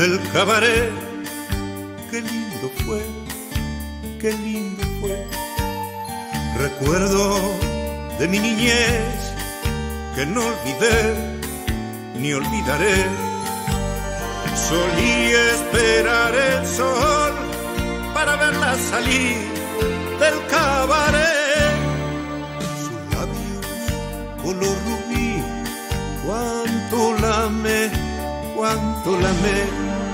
del cabaret. Qué lindo fue, qué lindo fue. Recuerdo de mi niñez que no olvidé ni olvidaré. Solía esperar el sol para verla salir del cabaret. Sus labios color rubí, cuánto la amé, cuánto la amé.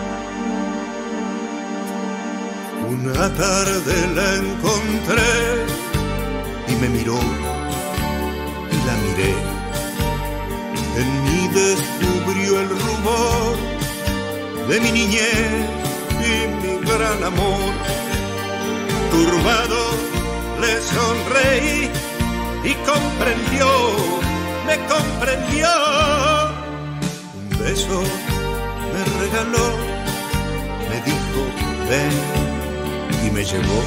Una tarde la encontré y me miró y la miré. En mí descubrió el rubor de mi niñez y mi gran amor. Turbado le sonreí y comprendió, me comprendió. Un beso me regaló, me dijo ven y me llevó.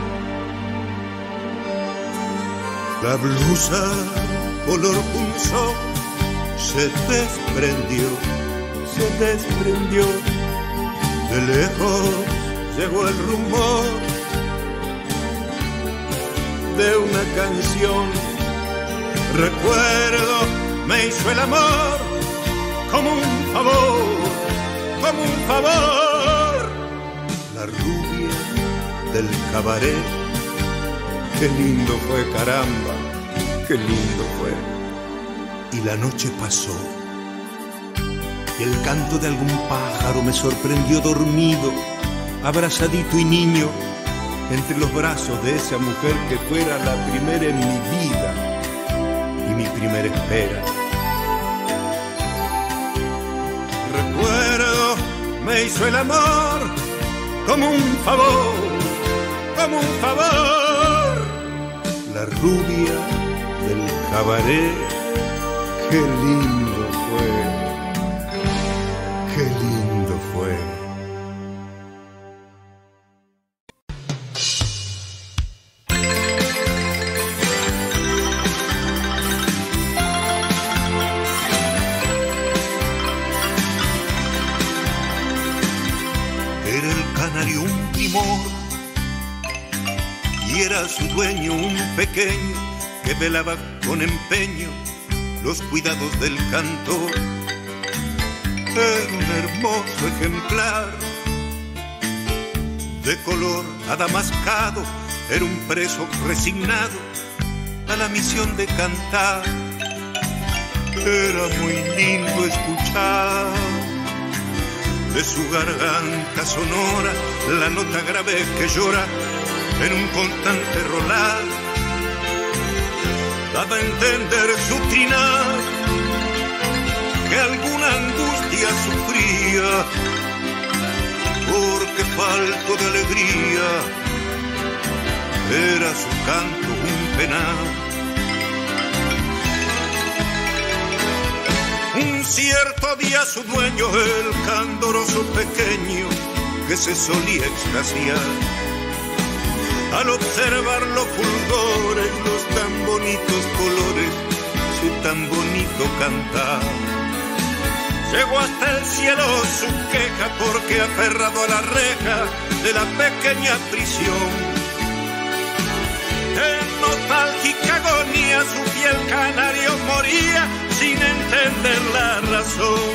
La blusa color pulso se desprendió, se desprendió. De lejos llegó el rumor de una canción. Recuerdo, me hizo el amor como un favor, como un favor. La rubia del cabaret, qué lindo fue, caramba, qué lindo fue. Y la noche pasó y el canto de algún pájaro me sorprendió dormido, abrazadito y niño, entre los brazos de esa mujer que fuera la primera en mi vida y mi primera espera. Recuerdo, me hizo el amor como un favor, como un favor. La rubia del cabaret, qué lindo fue. Qué lindo fue. Era el canario un primor y era su dueño un pequeño que velaba con empeño los cuidados del cantor. Era un hermoso ejemplar de color adamascado, era un preso resignado a la misión de cantar. Era muy lindo escuchar de su garganta sonora la nota grave que llora en un constante rolar. Daba a entender su trinar que alguna angustia sufría, porque falto de alegría era su canto un penar. Un cierto día su dueño, el candoroso pequeño, que se solía extasiar al observar los fulgores, los tan bonitos colores, su tan bonito cantar. Llegó hasta el cielo su queja porque aferrado a la reja de la pequeña prisión, en nostálgica agonía su fiel canario moría sin entender la razón.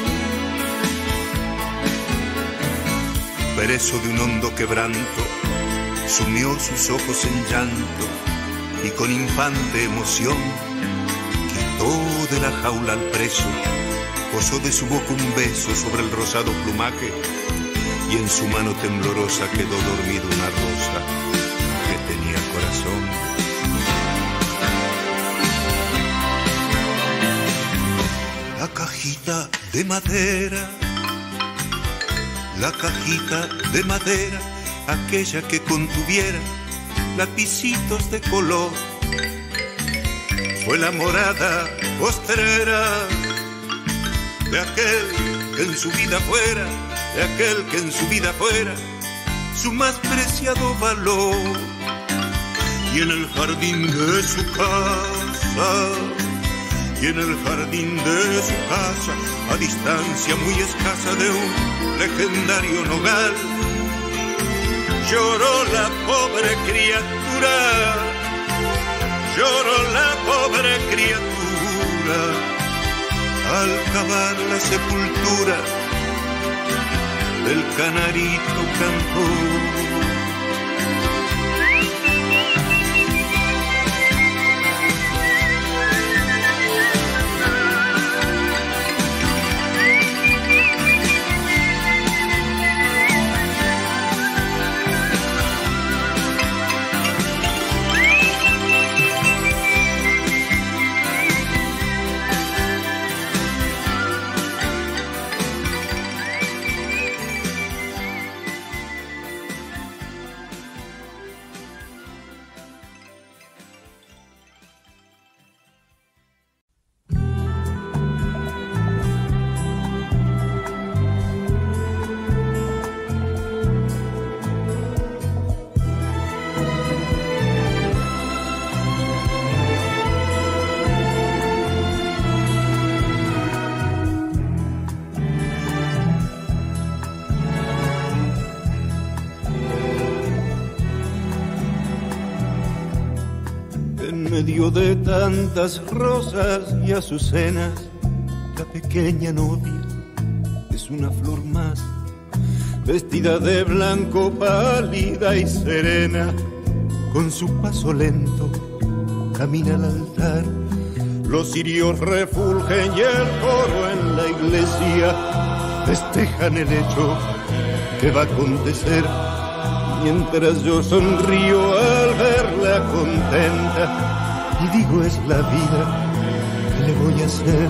Preso de un hondo quebranto, sumió sus ojos en llanto y con infante emoción quitó de la jaula al preso. Posó de su boca un beso sobre el rosado plumaje y en su mano temblorosa quedó dormida una rosa que tenía corazón. La cajita de madera, la cajita de madera, aquella que contuviera lapicitos de color, fue la morada postrera de aquel que en su vida fuera, de aquel que en su vida fuera su más preciado valor. Y en el jardín de su casa y en el jardín de su casa, a distancia muy escasa de un legendario nogal, lloró la pobre criatura, lloró la pobre criatura, al cavar la sepultura del canarito cantor. medio de tantas rosas y azucenas, la pequeña novia es una flor más, vestida de blanco, pálida y serena, con su paso lento camina al altar. Los cirios refulgen y el coro en la iglesia festejan el hecho que va a acontecer, mientras yo sonrío al verla contenta y digo: es la vida, ¿qué le voy a hacer?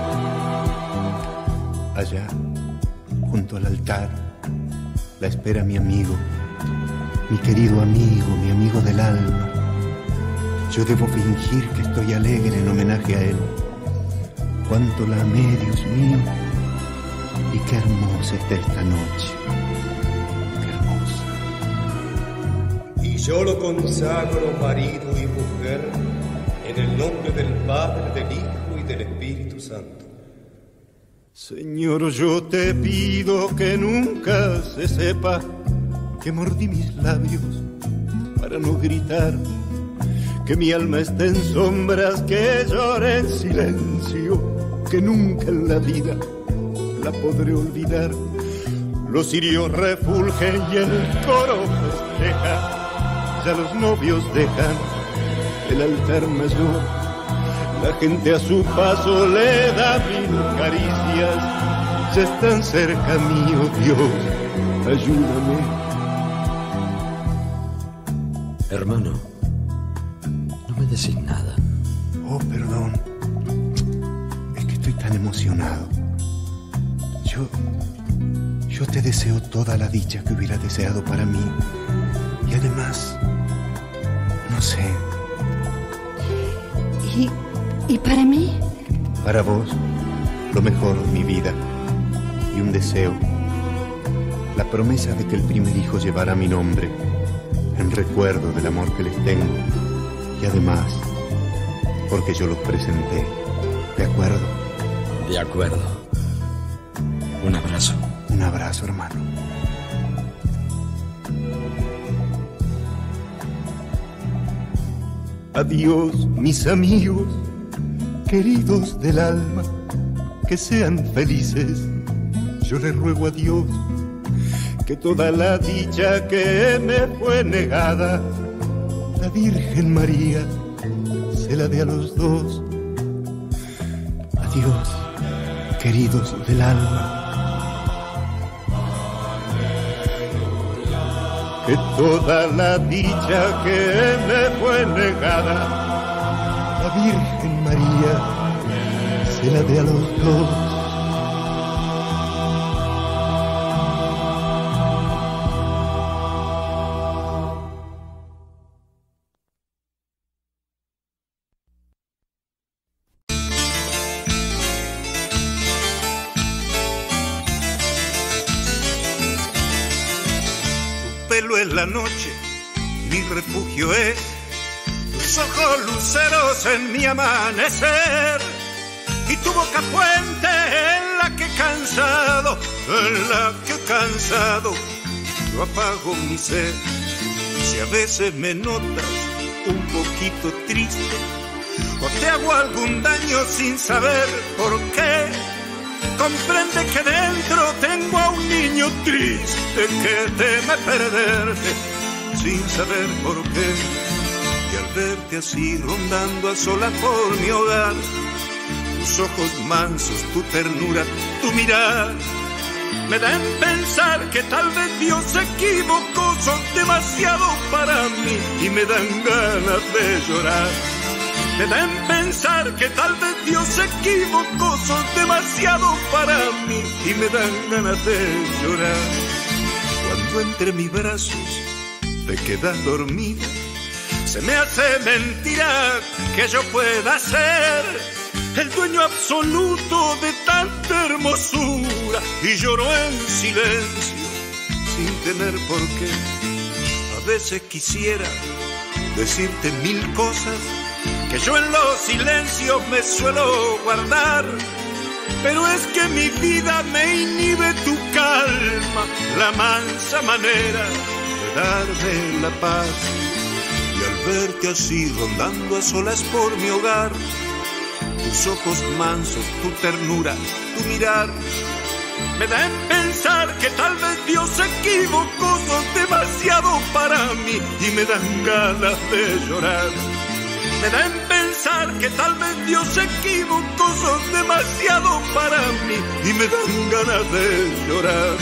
Allá, junto al altar, la espera mi amigo, mi querido amigo, mi amigo del alma. Yo debo fingir que estoy alegre en homenaje a él. Cuánto la amé, Dios mío, y qué hermosa está esta noche. Qué hermosa. Y yo lo consagro marido y mujer en el nombre del Padre, del Hijo y del Espíritu Santo. Señor, yo te pido que nunca se sepa que mordí mis labios para no gritar, que mi alma esté en sombras, que llore en silencio, que nunca en la vida la podré olvidar. Los cirios refulgen y el coro festeja, ya los novios dejan el altar mayor. La gente a su paso le da mil caricias, ya están cerca mío, Dios, ayúdame. Hermano, no me decís nada. Oh, perdón, es que estoy tan emocionado. Yo te deseo toda la dicha que hubiera deseado para mí. Y además, no sé. ¿Y para mí? Para vos, lo mejor de mi vida. Y un deseo. La promesa de que el primer hijo llevará mi nombre, en recuerdo del amor que les tengo. Y además, porque yo los presenté. ¿De acuerdo? De acuerdo. Un abrazo. Un abrazo, hermano. Adiós, mis amigos, queridos del alma, que sean felices. Yo le ruego a Dios que toda la dicha que me fue negada, la Virgen María se la dé a los dos. Adiós, queridos del alma. Que toda la dicha que me fue negada, la Virgen María se la dé a los dos. En la noche mi refugio es, tus ojos luceros en mi amanecer, fuente en la que cansado, yo apago mi sed. Si a veces me notas un poquito triste, o te hago algún daño sin saber por qué, comprende que dentro tengo a un niño triste que teme perderte sin saber por qué. Y al verte así rondando a solas por mi hogar, tus ojos mansos, tu ternura, tu mirar, me dan pensar que tal vez Dios se equivocó, sos demasiado para mí y me dan ganas de llorar. Me dan pensar que tal vez Dios se equivocó, sos demasiado para mí y me dan ganas de llorar. Cuando entre mis brazos te quedas dormida, se me hace mentira que yo pueda ser el dueño absoluto de tanta hermosura, y lloro en silencio sin tener por qué. A veces quisiera decirte mil cosas que yo en los silencios me suelo guardar, pero es que mi vida me inhibe tu calma, la mansa manera de darme la paz. Y al verte así rondando a solas por mi hogar, tus ojos mansos, tu ternura, tu mirar, me dan pensar que tal vez Dios se equivocó, sos demasiado para mí y me dan ganas de llorar. Me dan pensar que tal vez Dios se equivocó, sos demasiado para mí y me dan ganas de llorar.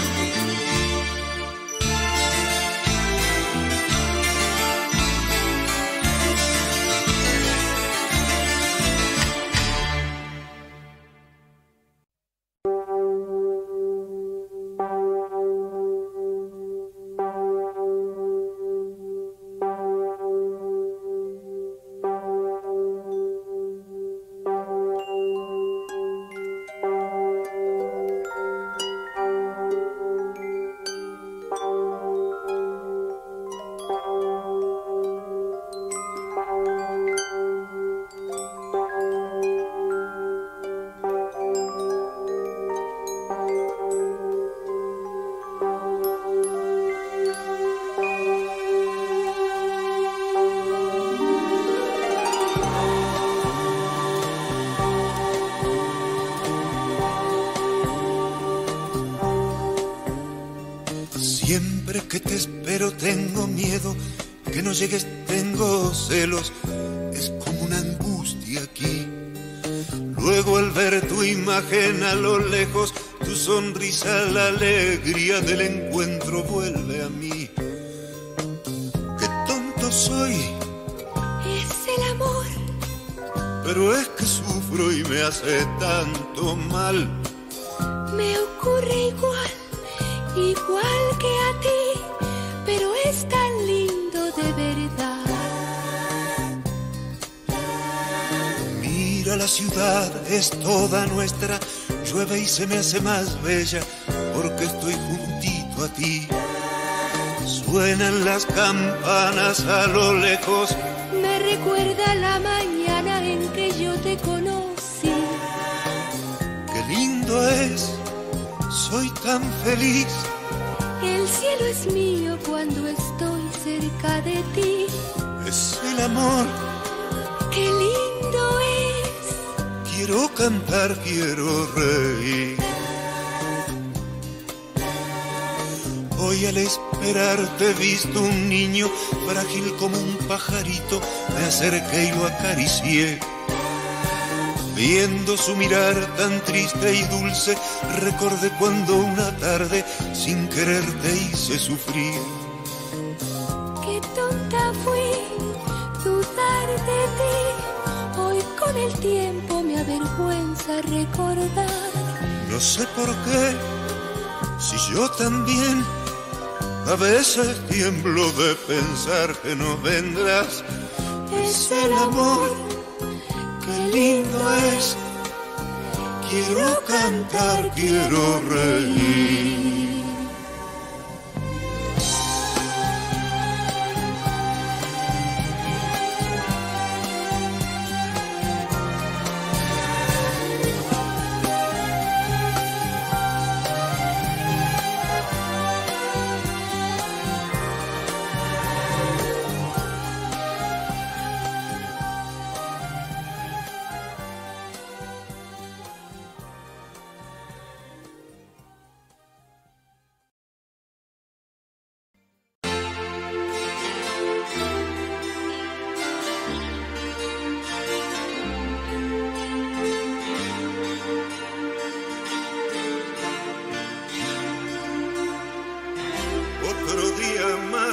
Siempre que te espero tengo miedo, que no llegues tengo celos, es como una angustia aquí. Luego al ver tu imagen a lo lejos, tu sonrisa, la alegría del encuentro vuelve a mí. Qué tonto soy, es el amor, pero es que sufro y me hace tanto mal. me ocurre igual que a ti, pero es tan lindo de verdad. Mira, la ciudad es toda nuestra, llueve y se me hace más bella porque estoy juntito a ti. Suenan las campanas a lo lejos, Me recuerda la mañana en que yo te conocí. qué lindo es, soy tan feliz. El cielo es mío cuando estoy cerca de ti. Es el amor, Qué lindo es. quiero cantar, quiero reír. Hoy al esperarte he visto un niño frágil como un pajarito, me acerqué y lo acaricié. Viendo su mirar tan triste y dulce, recordé cuando una tarde sin querer te hice sufrir. Qué tonta fui, dudar de ti. Hoy con el tiempo me avergüenza recordar. No sé por qué, si yo también a veces tiemblo de pensar que no vendrás. Es el amor, qué lindo es. Quiero cantar, quiero reír.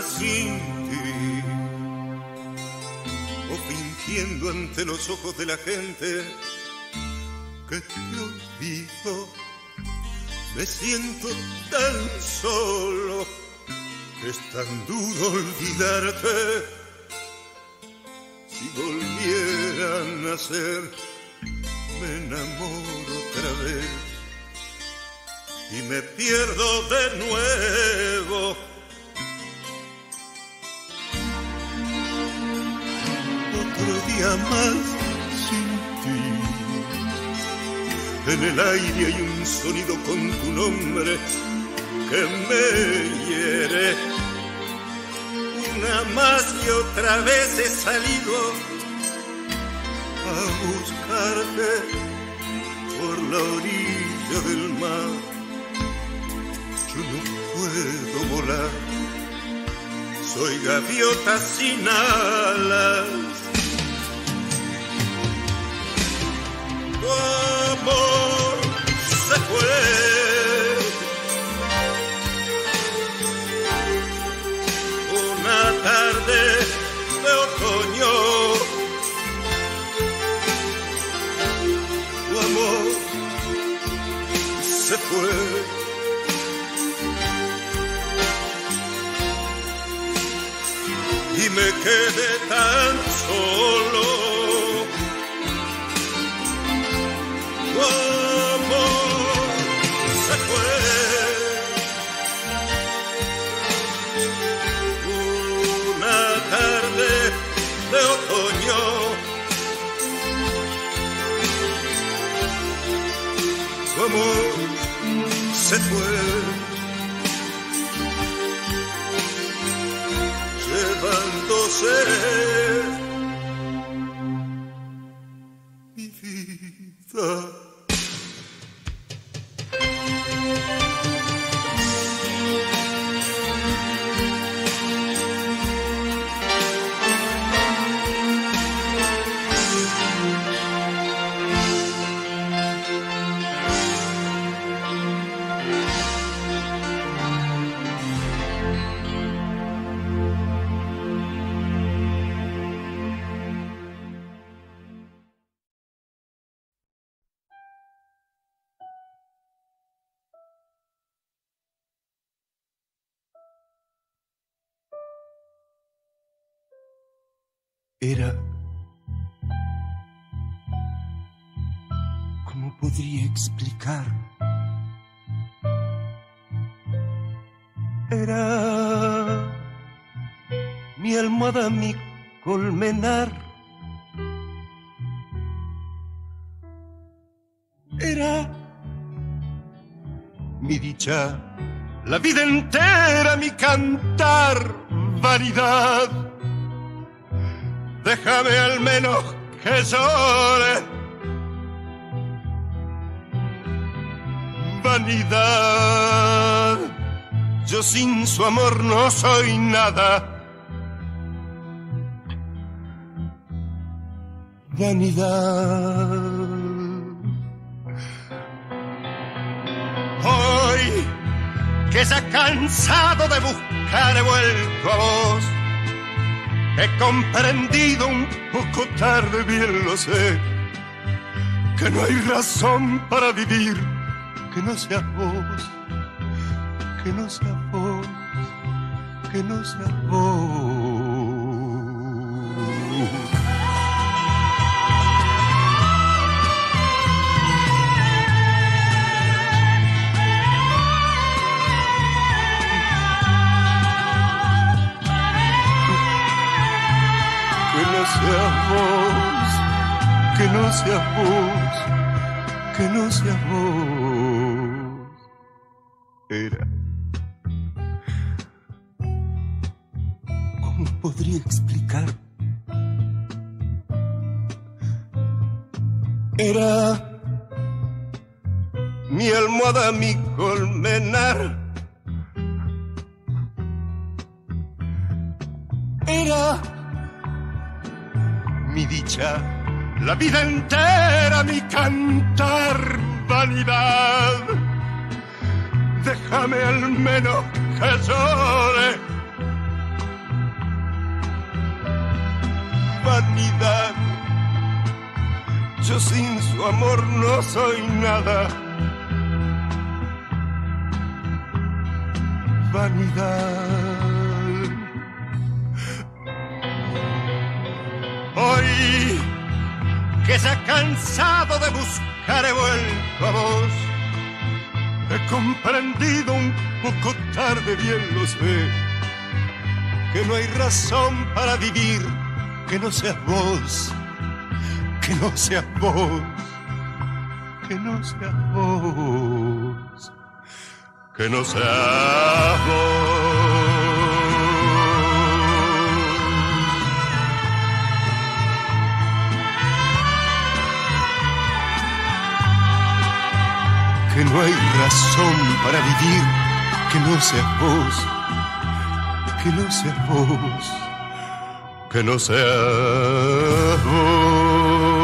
sin ti, o fingiendo ante los ojos de la gente que te olvido. Me siento tan solo que es tan duro olvidarte. Si volviera a nacer, me enamoro otra vez y me pierdo de nuevo. Otro día más sin ti. En el aire hay un sonido con tu nombre que me hiere. Una más y otra vez he salido a buscarte por la orilla del mar. Yo no puedo volar, soy gaviota sin alas. Tu amor se fue, una tarde de otoño. Tu amor se fue. Y me quedé tan solo. Tu amor se fue. Una tarde de otoño. Tu amor se fue. Llevándose mi vida. Era, ¿cómo podría explicar? Era mi almohada, mi colmenar. Era mi dicha, la vida entera mi cantar, vanidad. Déjame al menos que llore. Vanidad, yo sin su amor no soy nada. Vanidad. Hoy que ya cansado de buscar he vuelto a vos. He comprendido un poco tarde, bien lo sé, que no hay razón para vivir que no seas vos, que no seas vos, que no seas vos. Que no seas vos, que no seas vos, que no seas vos. Era. ¿Cómo podría explicar? Era mi almohada, mi colmenar. Era mi dicha, la vida entera mi cantar, vanidad. Déjame al menos que llore vanidad. Yo sin su amor no soy nada. Vanidad. Hoy que ya cansado de buscar he vuelto a vos, he comprendido un poco tarde, bien lo sé, que no hay razón para vivir que no seas vos, que no seas vos, que no seas vos, que no seas vos. Que no hay razón para vivir que no seas vos, que no seas vos, que no seas vos.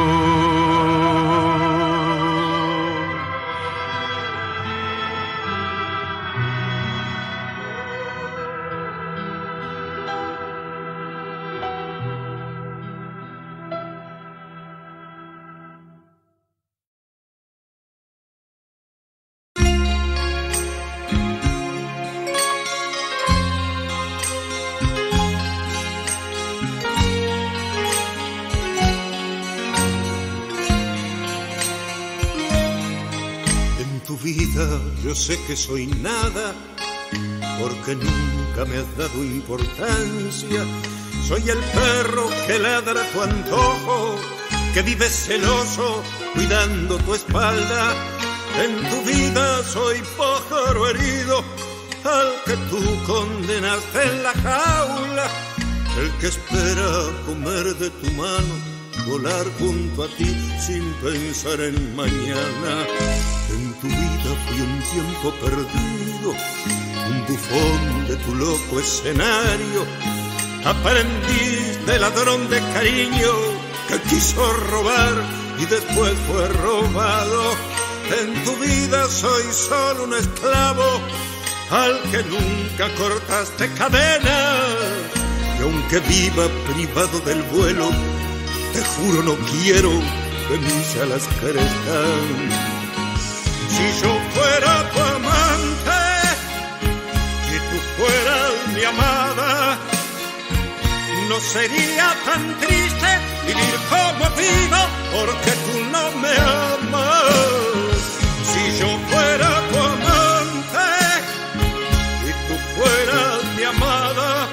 Yo sé que soy nada, porque nunca me has dado importancia. Soy el perro que ladra a tu antojo, que vive celoso cuidando tu espalda. En tu vida soy pájaro herido, al que tú condenaste en la jaula, el que espera comer de tu mano, volar junto a ti sin pensar en mañana. En tu vida fui un tiempo perdido, un bufón de tu loco escenario, aprendiz de ladrón de cariño que quiso robar y después fue robado. En tu vida soy solo un esclavo al que nunca cortaste cadenas, y aunque viva privado del vuelo, te juro no quiero que mis alas crezcan. Si yo fuera tu amante y tú fueras mi amada, no sería tan triste vivir como vivo, porque tú no me amas. Si yo fuera tu amante y tú fueras mi amada,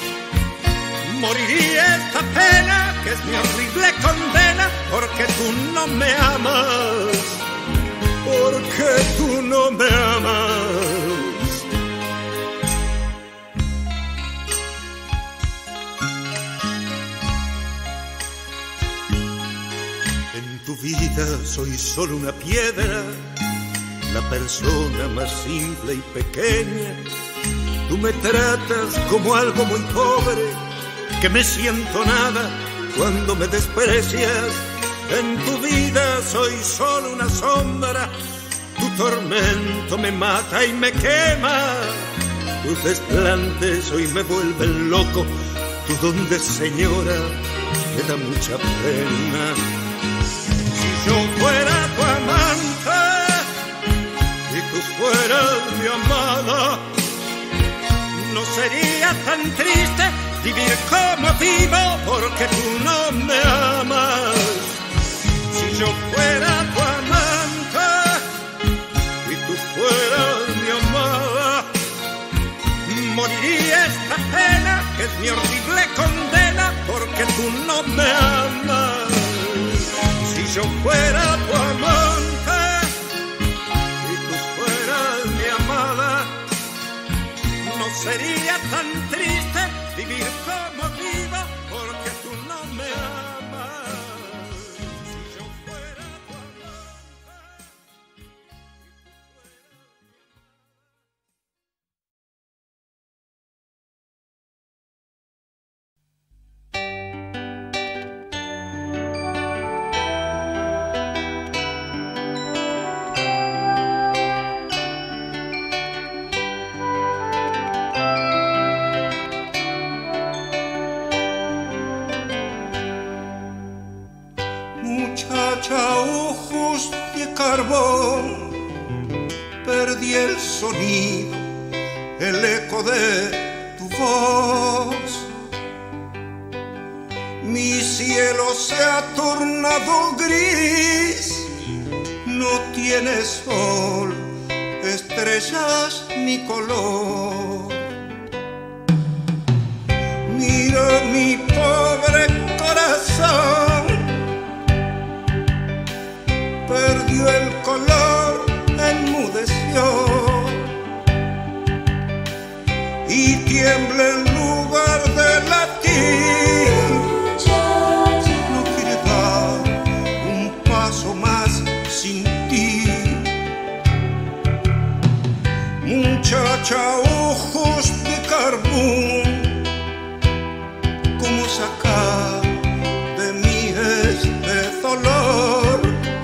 moriría esta pena que es mi horrible condena, porque tú no me amas, porque tú no me amas. En tu vida soy solo una piedra, la persona más simple y pequeña. Tú me tratas como algo muy pobre, que me siento nada cuando me desprecias. En tu vida soy solo una sombra, tu tormento me mata y me quema. Tus desplantes hoy me vuelven loco, tu don de señora me da mucha pena. Si yo fuera tu amante y tú fueras mi amada, no sería tan triste vivir como vivo, porque tú no me amas. Si yo fuera tu amante y tú fueras mi amada, moriría esta pena que es mi horrible condena, porque tú no me amas. Si yo fuera tu amante y tú fueras mi amada, no sería tan triste vivir como vivo, porque tú no me amas. Si yo fuera tu perdí el sonido, el eco de tu voz. Mi cielo se ha tornado gris, no tiene sol, estrellas ni color. Mira mi pobre corazón, perdió el color, enmudeció y tiembla en lugar de latir. No quiere dar un paso más sin ti. Muchacha, ojos de carbón, ¿cómo sacar de mí este dolor?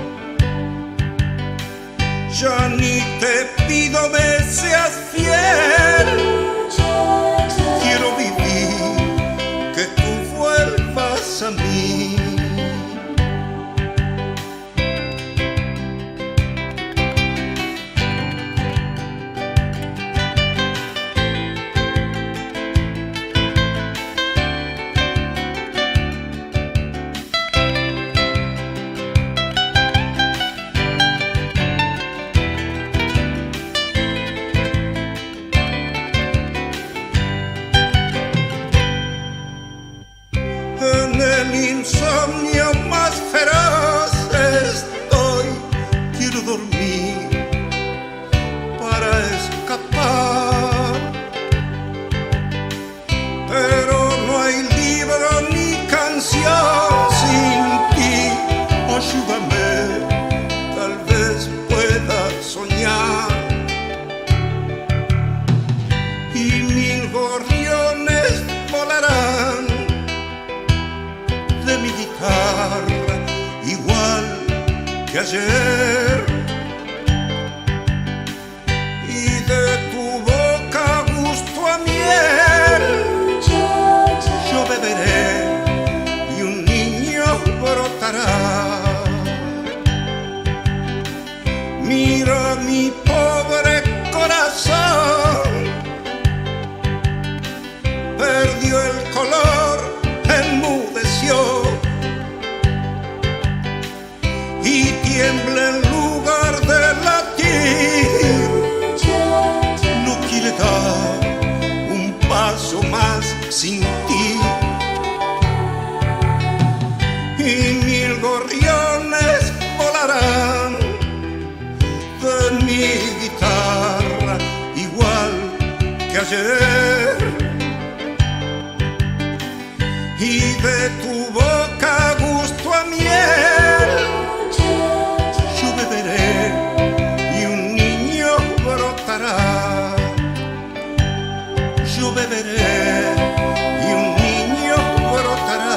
Ya ni te pido me seas fiel. Quiero vivir, que tú vuelvas a mí. Insomnio más feroz estoy, quiero dormir para escapar, pero no hay libro ni canción sin ti. Ayúdame, tal vez pueda soñar y 1000 gorriones volarán de mi guitarra, igual que ayer, y de tu boca gusto a miel. Yo beberé y un niño brotará. Mira mi pobre corazón, perdió el color, enmudeció y tiembla en lugar de latir. No quiere dar un paso más sin ti. Y 1000 gorriones volarán de mi guitarra, igual que ayer, y de tu boca gusto a miel. Yo beberé y un niño brotará. Yo beberé y un niño brotará.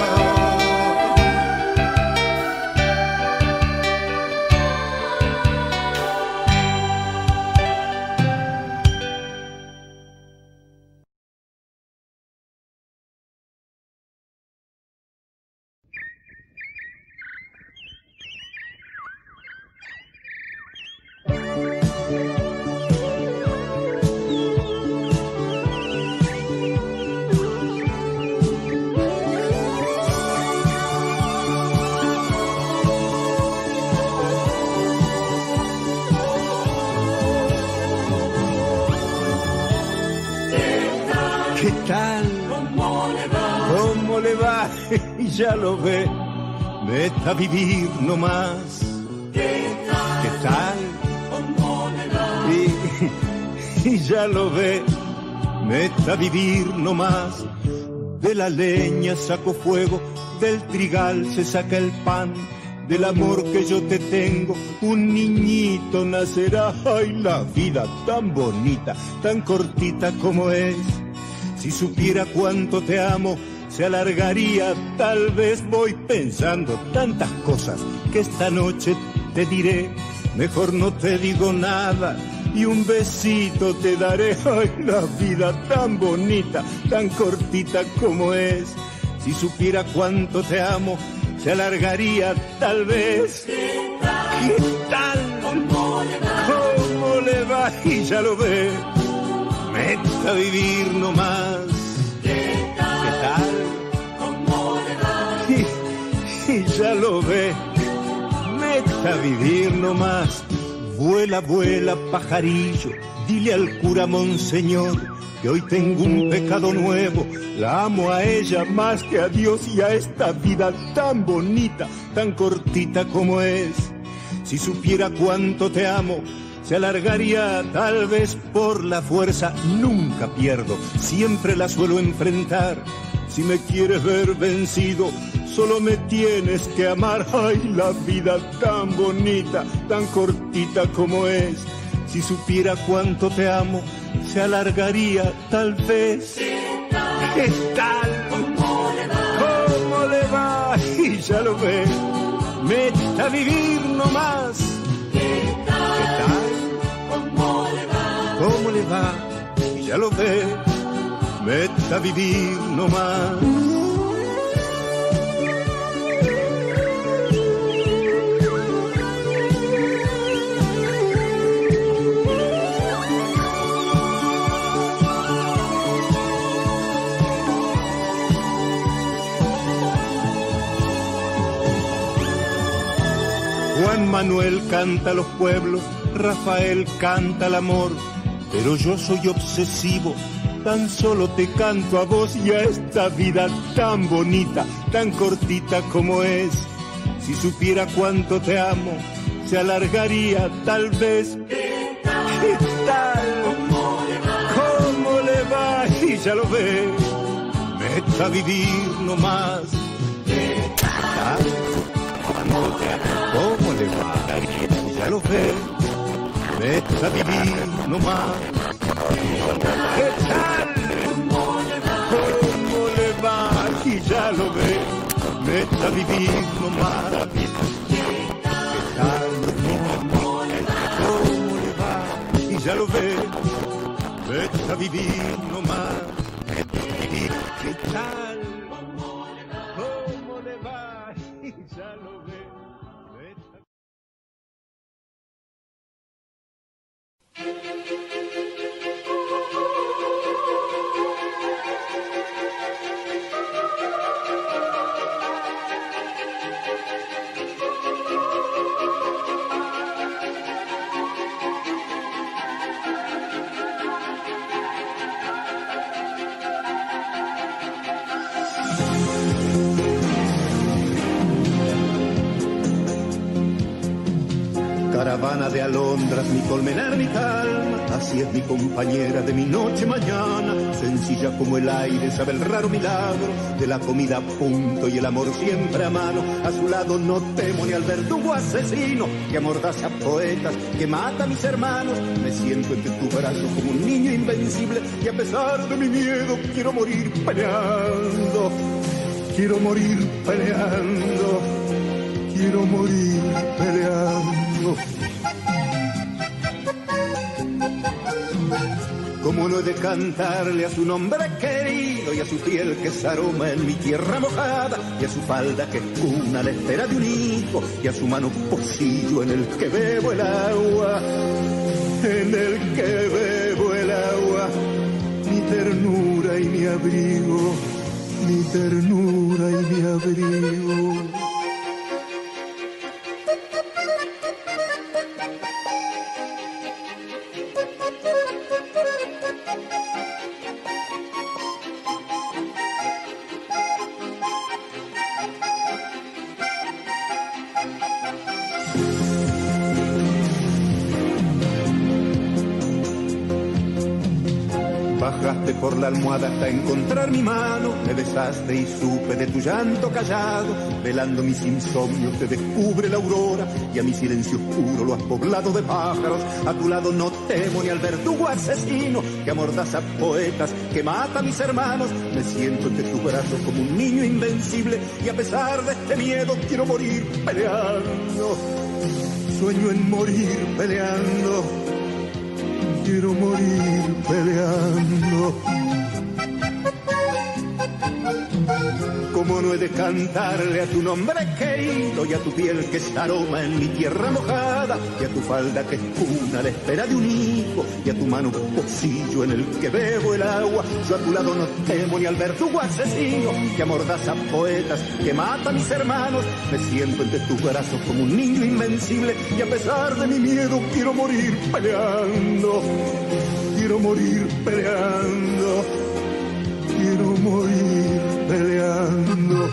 ¿Qué tal? ¿Cómo le va? Y ya lo ve, vete a vivir nomás. ¿Qué tal? Y ya lo ve, vete a vivir nomás. De la leña saco fuego, del trigal se saca el pan. Del amor que yo te tengo, un niñito nacerá. Ay, la vida tan bonita, tan cortita como es. Si supiera cuánto te amo, se alargaría. Tal vez voy pensando tantas cosas que esta noche te diré. Mejor no te digo nada y un besito te daré. Ay, la vida tan bonita, tan cortita como es. Si supiera cuánto te amo, se alargaría tal vez. ¿Qué tal? y ya lo ve, meta a vivir nomás. ¿Qué tal? ¿Cómo le va? Y ya lo ve, meta a vivir nomás. Vuela, vuela, pajarillo, dile al cura monseñor que hoy tengo un pecado nuevo. La amo a ella más que a Dios y a esta vida tan bonita, tan cortita como es. Si supiera cuánto te amo, se alargaría tal vez por la fuerza. Nunca pierdo, siempre la suelo enfrentar. Si me quieres ver vencido, solo me tienes que amar. Ay, la vida tan bonita, tan cortita como es. Si supiera cuánto te amo, se alargaría tal vez. ¿Qué tal? ¿Cómo le va? ¿Cómo le va? Y ya lo ve, meta a vivir nomás. ¿Qué tal? ¿Cómo le va? ¿Cómo le va? Y ya lo ve, meta a vivir nomás. Juan Manuel canta a los pueblos, Rafael canta al amor, pero yo soy obsesivo, tan solo te canto a vos y a esta vida tan bonita, tan cortita como es. Si supiera cuánto te amo, se alargaría tal vez. ¿Qué tal? ¿Cómo le va? Y ya lo ve, meta a vivir nomás. ¿Qué tal? ¿Cómo le va? Ya lo ve, meta a vivir nomás. ¿Qué tal? ¿Cómo le va? Y ya lo ve, meta a vivir nomás. ¿Qué tal? ¿Cómo le va? Y ya lo ve, meta a vivir nomás. ¿Qué tal? ¿Cómo le va? Y ya lo ve. Caravana de alondras, mi colmenar, mi calma, así es mi compañera de mi noche mañana, sencilla como el aire, sabe el raro milagro de la comida a punto y el amor siempre a mano. A su lado no temo ni al verdugo asesino que amordaza a poetas, que mata a mis hermanos. Me siento entre tu brazo como un niño invencible y a pesar de mi miedo quiero morir peleando, quiero morir peleando, quiero morir peleando. ¿Cómo no he de cantarle a su nombre querido y a su piel que es aroma en mi tierra mojada, y a su falda que es cuna a la espera de un hijo, y a su mano pocillo en el que bebo el agua, en el que bebo el agua, mi ternura y mi abrigo, mi ternura y mi abrigo? Bajaste por la almohada hasta encontrar mi mano, me besaste y supe de tu llanto callado, velando mis insomnios te descubre la aurora, y a mi silencio oscuro lo has poblado de pájaros. A tu lado no temo ni al verdugo asesino que amordaza poetas, que mata a mis hermanos. Me siento entre tus brazos como un niño invencible y a pesar de este miedo quiero morir peleando, sueño en morir peleando, quiero morir peleando. ¿Cómo no he de cantarle a tu nombre querido y a tu piel que es aroma en mi tierra mojada y a tu falda que es cuna a la espera de un hijo y a tu mano pocillo en el que bebo el agua? Yo a tu lado no temo ni al verdugo asesino que amordaza poetas, que mata a mis hermanos. Me siento entre tus brazos como un niño invencible y a pesar de mi miedo quiero morir peleando. Quiero morir peleando. Quiero morir peleando.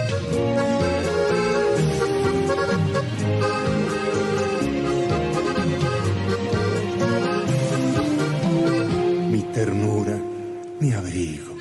Mi ternura, mi abrigo.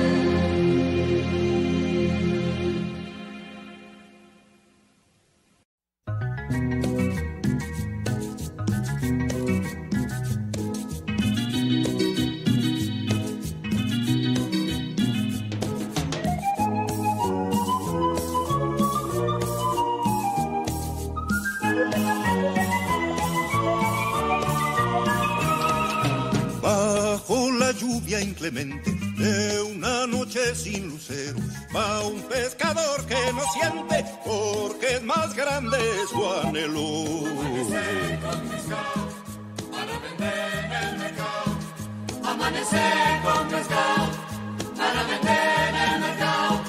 Inclemente de una noche sin lucero va un pescador que no siente porque es más grande su anhelo. Amanecer con pescado para vender en el mercado. Amanecer con pescado para vender en el mercado.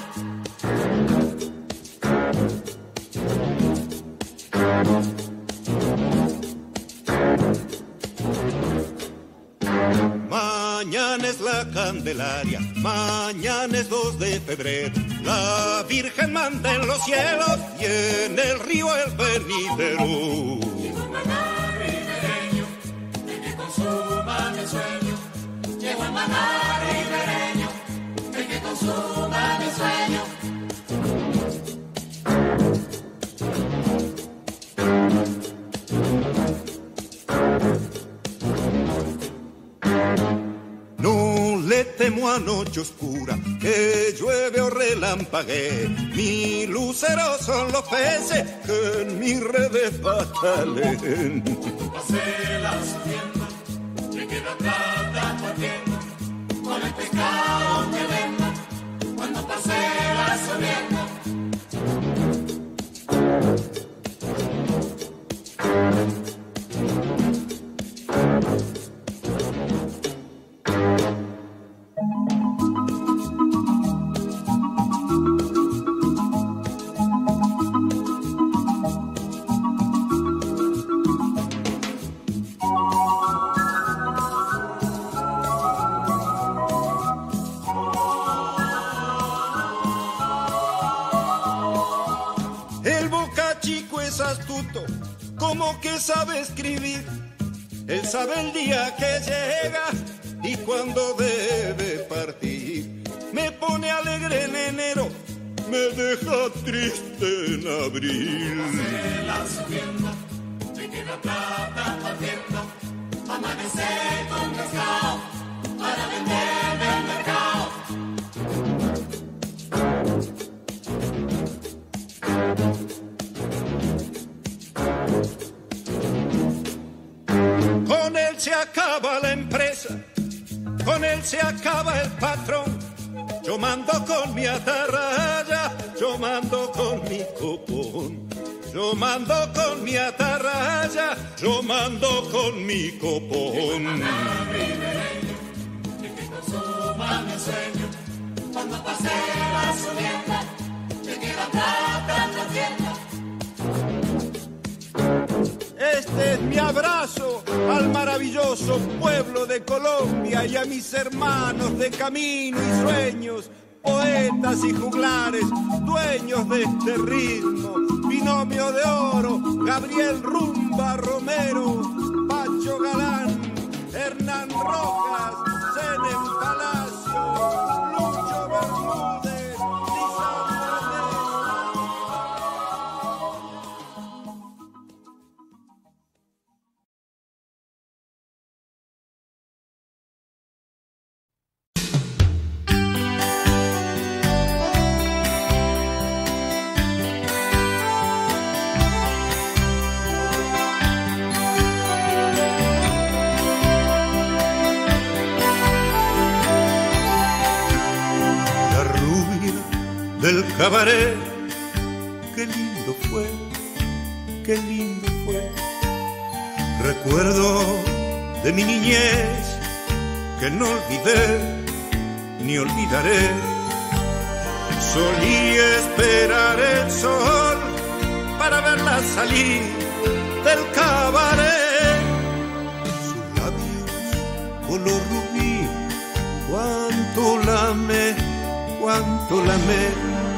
Mañana es la Candelaria, mañana es 2 de febrero. La Virgen manda en los cielos y en el río el venidero. Llegó el maná ribereño, de que consuma mi sueño. Llegó el maná ribereño, de que consuma mi sueño. No le temo a noche oscura, que llueve o relampaguee. Mi lucero son los peces que en mis redes patalen. Pasé la subiendo, me quedo atrás partiendo, con el pescado que vendo, cuando pasé la subiendo. Como que sabe escribir, él sabe el día que llega y cuando debe partir. Me pone alegre en enero, me deja triste en abril. Pasela subiendo, me queda plata partiendo, amanecer con pescado para vender en el mercado. Con él se acaba la empresa, con él se acaba el patrón. Yo mando con mi atarraya, yo mando con mi copón. Yo mando con mi atarraya, yo mando con mi copón. De que consuma mi sueño, cuando pase la subienda, me queda plata en la tienda. Este es mi abrazo al maravilloso pueblo de Colombia y a mis hermanos de camino y sueños, poetas y juglares, dueños de este ritmo. Binomio de oro, Gabriel Rumba Romero, Pacho Galán, Hernán Rojas, Zenem Palacio, Lucho Bermúdez, Lisandro Nés. cabaret. Qué lindo fue, qué lindo fue. Recuerdo de mi niñez que no olvidé ni olvidaré. Solía esperar el sol para verla salir del cabaret. Sus labios color rubí, cuánto la amé, cuánto la amé.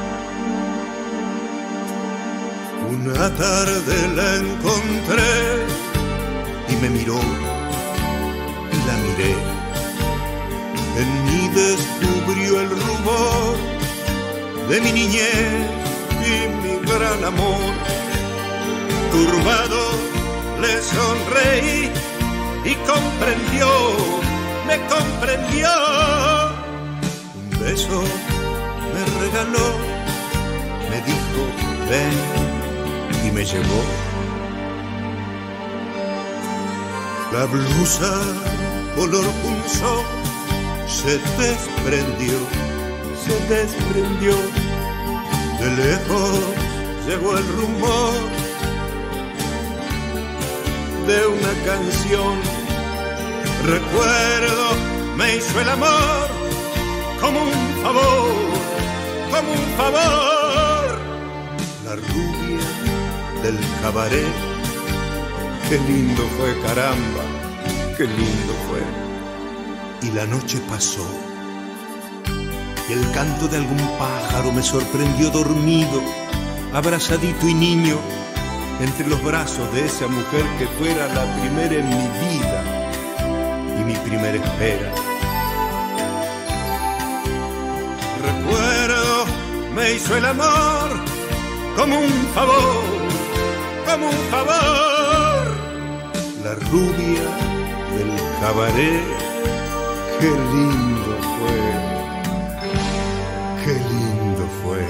Una tarde la encontré y me miró y la miré. En mí descubrió el rubor de mi niñez y mi gran amor. Turbado le sonreí y comprendió, me comprendió. Un beso me regaló, me dijo ven y me llevó. La blusa color pulso se desprendió, se desprendió. De lejos llegó el rumor de una canción. Recuerdo, me hizo el amor como un favor, como un favor. La rubia del cabaret, qué lindo fue, caramba, qué lindo fue. Y la noche pasó y el canto de algún pájaro me sorprendió dormido, abrazadito y niño, entre los brazos de esa mujer que fuera la primera en mi vida y mi primera espera. Recuerdo, me hizo el amor como un favor, como un favor. La rubia del cabaret, qué lindo fue. Qué lindo fue.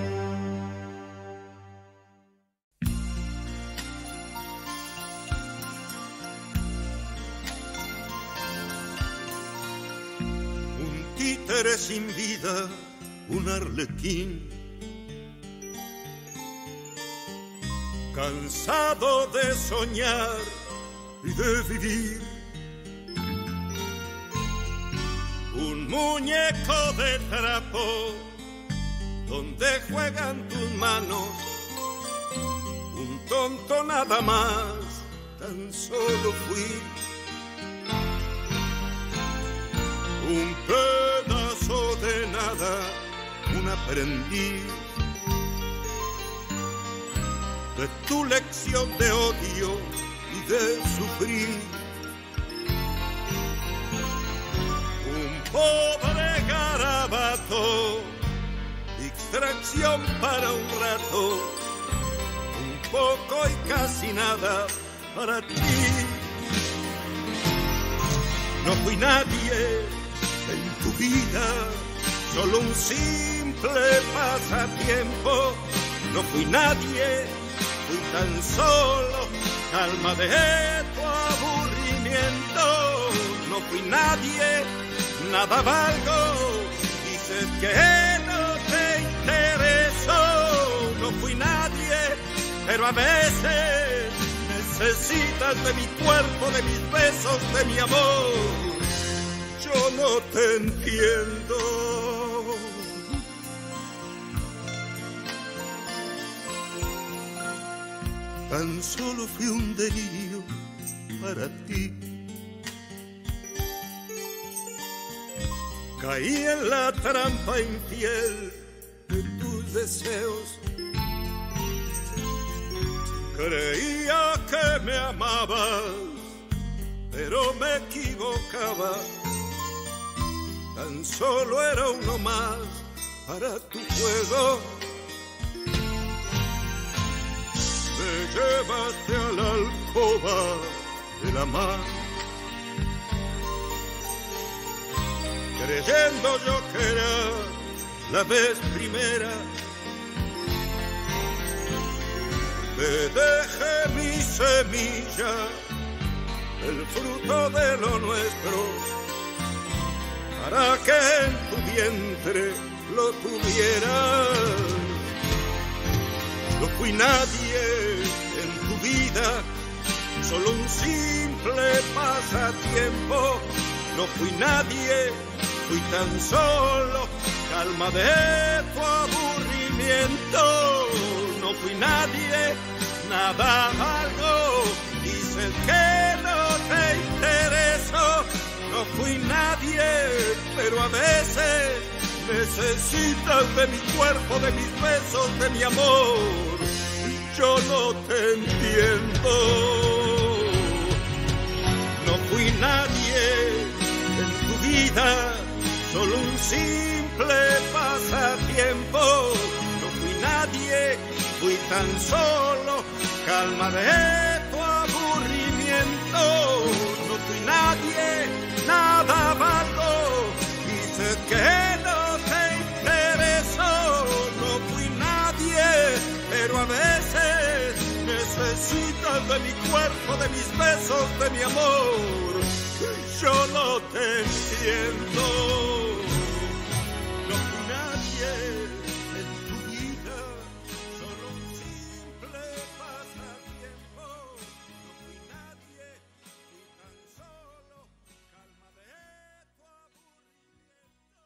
Un títere sin vida, un arlequín, cansado de soñar y de vivir. Un muñeco de trapo donde juegan tus manos, un tonto nada más, tan solo fui. Un pedazo de nada, un aprendiz de tu lección de odio y de sufrir. Un pobre garabato, distracción para un rato, un poco y casi nada para ti. No fui nadie en tu vida, solo un simple pasatiempo. No fui nadie, fui tan solo calma de tu aburrimiento. No fui nadie, nada valgo, dices que no te intereso. No fui nadie, pero a veces necesitas de mi cuerpo, de mis besos, de mi amor. Yo no te entiendo. Tan solo fui un delirio para ti. Caí en la trampa infiel de tus deseos. Creía que me amabas, pero me equivocaba. Tan solo era uno más para tu juego. Me llevaste a la alcoba de la mar, creyendo yo que era la vez primera. Te dejé mi semilla, el fruto de lo nuestro, para que en tu vientre lo tuvieras. No fui nadie en tu vida, solo un simple pasatiempo. No fui nadie, fui tan solo calma de tu aburrimiento. No fui nadie, nada algo, dices que no te intereso. No fui nadie, pero a veces necesitas de mi cuerpo, de mis besos, de mi amor. Yo no te entiendo. No fui nadie en tu vida, solo un simple pasatiempo. No fui nadie, fui tan solo calma de tu aburrimiento. No fui nadie, nada valgo, dices que no te intereso. No fui nadie, pero a veces necesitas de mi cuerpo, de mis besos, de mi amor. Yo no te entiendo. No fui nadie en tu vida, solo un simple pasatiempo. No fui nadie, fui tan solo calma de tu aburrimiento.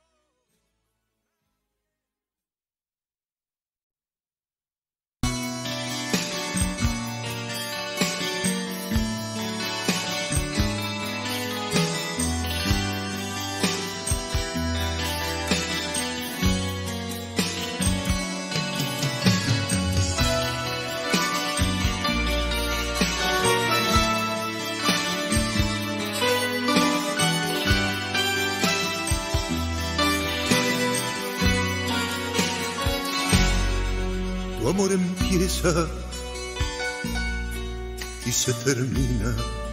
Tu amor empieza y se termina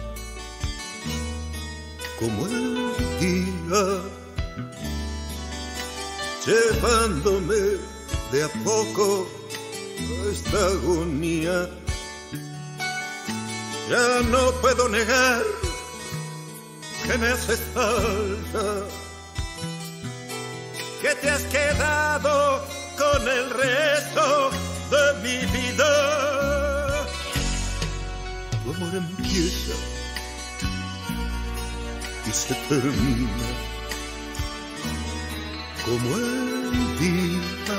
como el día, llevándome de a poco a esta agonía. Ya no puedo negar que me hace falta, que te has quedado con el resto de mi vida. Tu amor empieza y se termina como el día.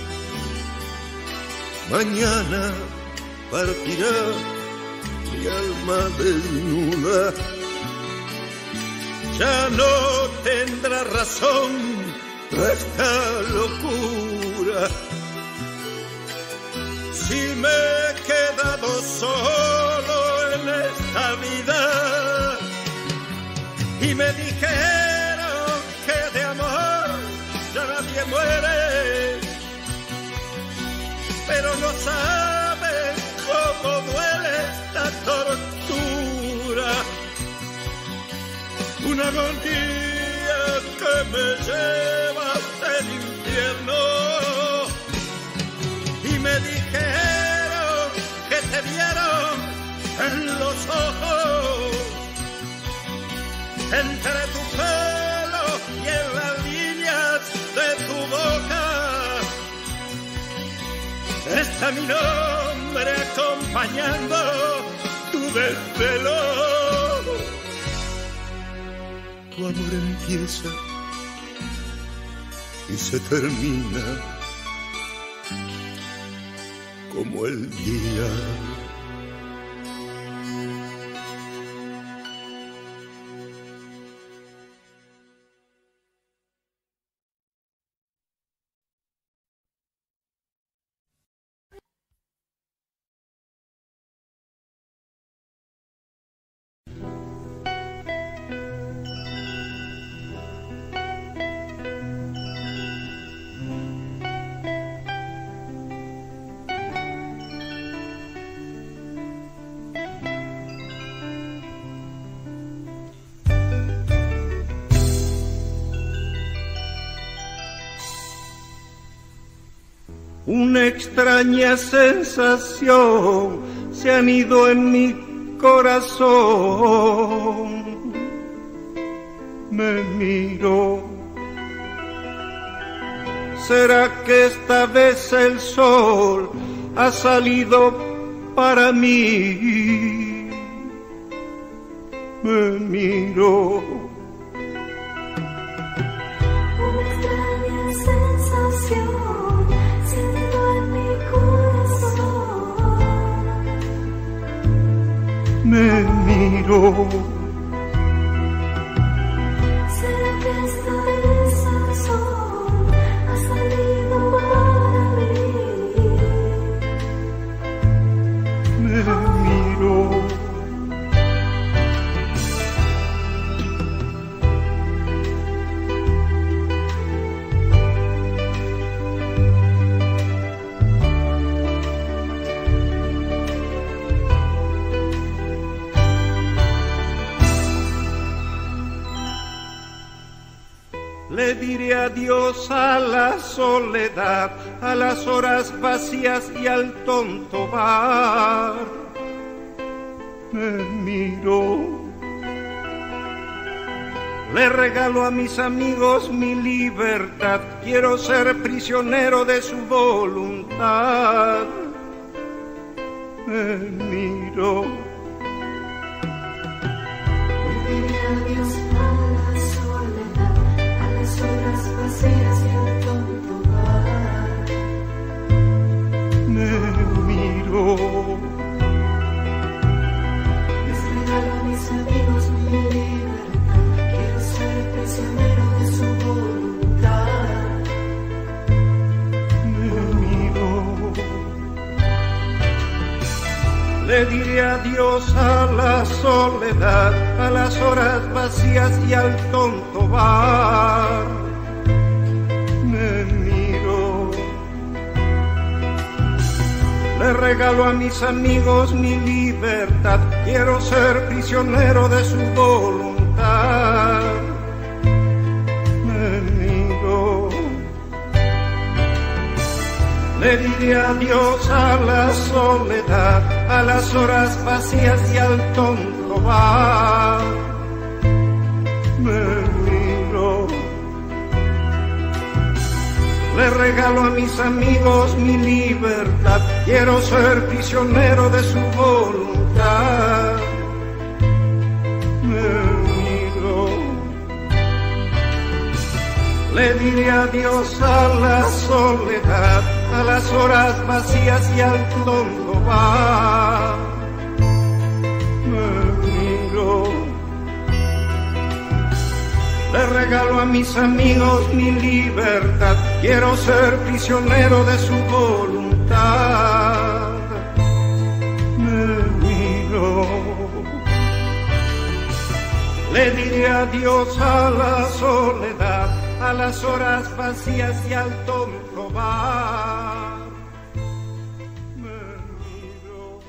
Mañana partirá mi alma desnuda. Ya no tendrá razón esta locura. Si me he quedado solo en esta vida y me dijeron que de amor ya nadie muere, pero no saben cómo duele esta tortura, una agonía que me lleva del infierno. Y me dijeron que te vieron en los ojos, entre tu pelo y en las líneas de tu boca. Está mi nombre acompañando tu desvelo. Tu amor empieza y se termina como el día. Una extraña sensación se han ido en mi corazón. Me miro ¿Será que esta vez el sol ha salido para mí? Me miro. Una extraña sensación siento en mi corazón. Me miro. ¿Será que esta vez el sol ha salido para mí? Me miro. Le diré adiós a la soledad, a las horas vacías y al tonto bar. Me miro. Le regalo a mis amigos mi libertad, quiero ser prisionero de su voluntad. Me miro. Le diré adiós a la soledad, a las horas vacías y al tonto bar. Me miro. Les regalo a mis amigos mi libertad, quiero ser prisionero de su voluntad. Me miro. Le diré adiós a la soledad, a las horas vacías y al tonto bar. Me miro. Le regalo a mis amigos mi libertad, quiero ser prisionero de su voluntad. Me miro. Le diré adiós a la soledad, a las horas vacías y al tonto bar. Me miro. Le regalo a mis amigos mi libertad, quiero ser prisionero de su voluntad. Me miro. Le diré adiós a la soledad, a las horas vacías y al tonto bar. Me miro. Le regalo a mis amigos mi libertad, quiero ser prisionero de su voluntad. Me miro. Le diré adiós a la soledad, a las horas vacías y al tonto bar. Me miro.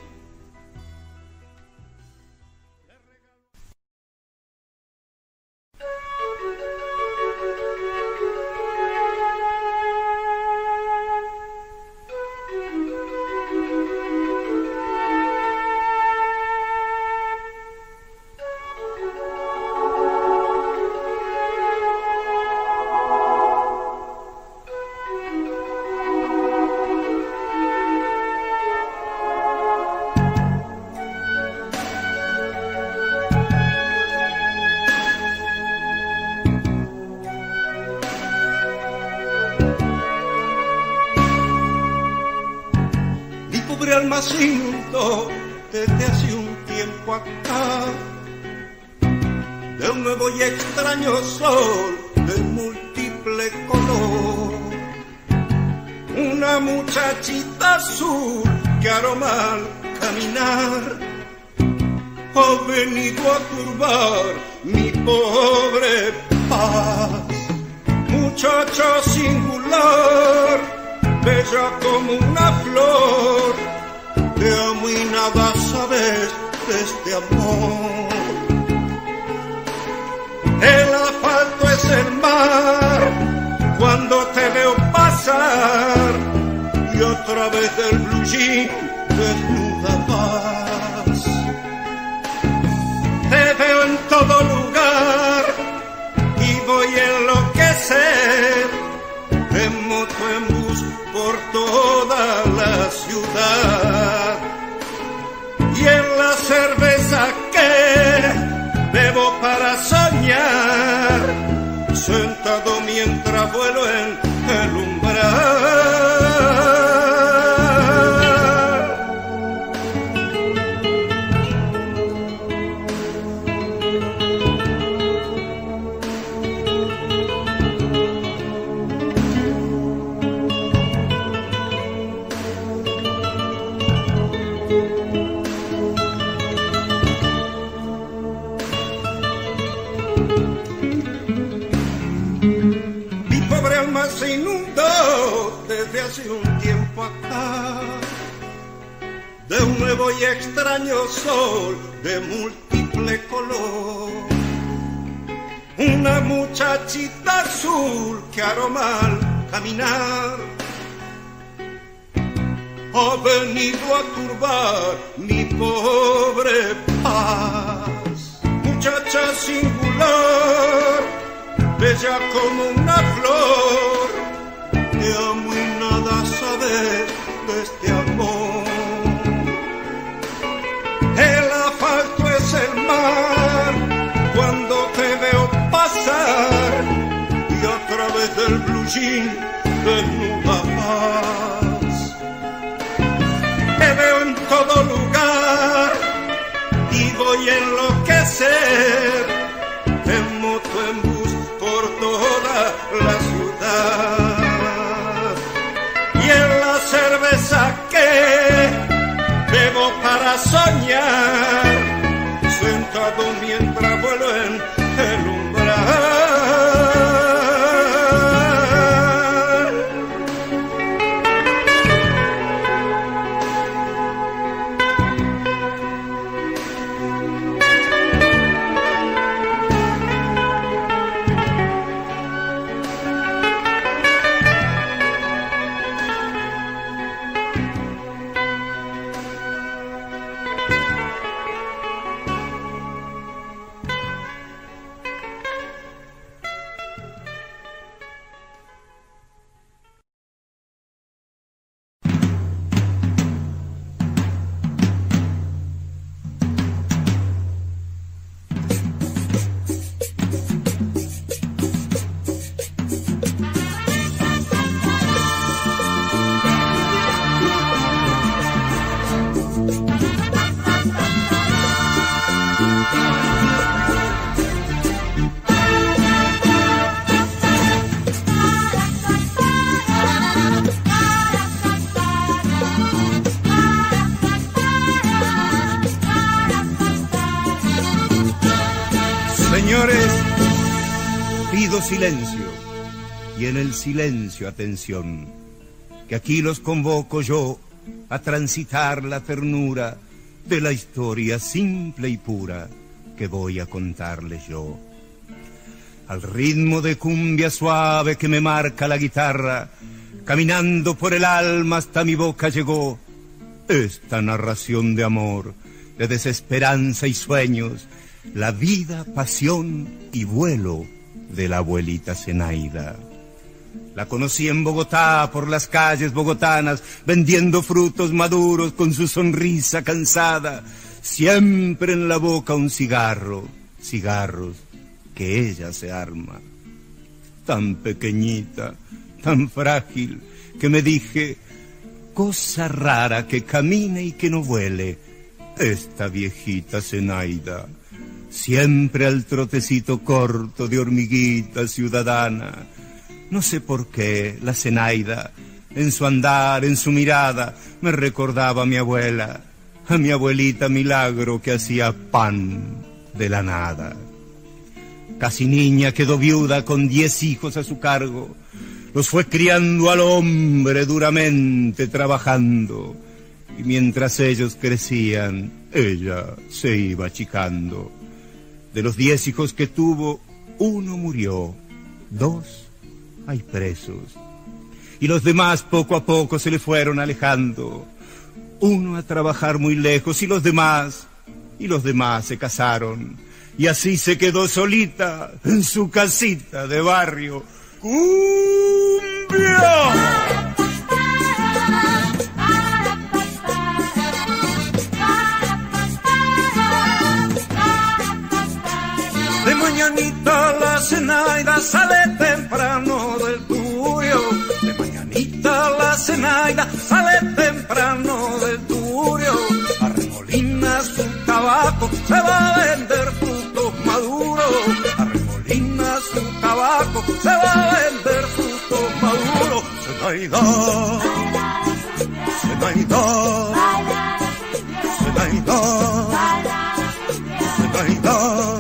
Siento desde hace un tiempo acá de un nuevo y extraño sol de múltiple color, una muchachita azul que aroma al caminar ha venido a turbar mi pobre paz. Muchacha singular, bella como una flor, te amo y nada sabes de este amor. El asfalto es el mar cuando te veo pasar y otra vez del blue jean desnuda vas. Te veo en todo lugar y voy a enloquecer de motivo mientras vuelo en el umbral. Se inundó desde hace un tiempo acá de un nuevo y extraño sol de múltiple color. Una muchachita azul que aroma al caminar ha venido a turbar mi pobre paz. Muchacha singular, bella como una flor, te amo y nada sabes de este amor. El asfalto es el mar cuando te veo pasar y a través del blue jean desnuda más. Te veo en todo lugar y voy a enloquecer en moto, en bus, por toda la ciudad. Y en la cerveza que bebo para soñar, sentado mientras vuelo en el umbral. Señores, pido silencio, y en el silencio atención, que aquí los convoco yo a transitar la ternura de la historia simple y pura que voy a contarles yo. Al ritmo de cumbia suave que me marca la guitarra, caminando por el alma hasta mi boca llegó esta narración de amor, de desesperanza y sueños, la vida, pasión y vuelo de la abuelita Zenaida. La conocí en Bogotá, por las calles bogotanas, vendiendo frutos maduros con su sonrisa cansada, siempre en la boca un cigarro, cigarros que ella se arma. Tan pequeñita, tan frágil, que me dije, cosa rara que camine y que no vuele, esta viejita Zenaida. Siempre al trotecito corto de hormiguita ciudadana. No sé por qué la Zenaida, en su andar, en su mirada, me recordaba a mi abuela, a mi abuelita Milagro que hacía pan de la nada. Casi niña quedó viuda con 10 hijos a su cargo. Los fue criando al hombre duramente trabajando. Y mientras ellos crecían, ella se iba achicando. De los 10 hijos que tuvo, 1 murió, 2 hay presos. Y los demás poco a poco se le fueron alejando. Uno a trabajar muy lejos y los demás se casaron. Y así se quedó solita en su casita de barrio. ¡Cumbia! De mañanita la Zenaida sale temprano del Tugurio. De mañanita la Zenaida sale temprano del Tugurio. Arremolina su tabaco, se va a vender frutos maduros. Arremolina su tabaco, se va a vender frutos maduros. Zenaida, Zenaida, Zenaida, Zenaida.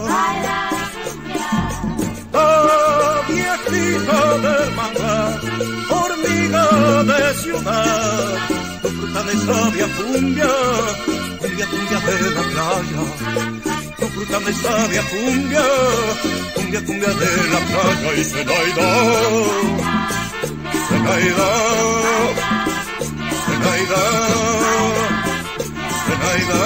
Viejita del manglar, hormiga de ciudad, tu fruta de sabia cumbia, cumbia, cumbia de la playa. Tu fruta de sabia cumbia, cumbia, cumbia de la playa. Y Zenaida, Zenaida, Zenaida, Zenaida.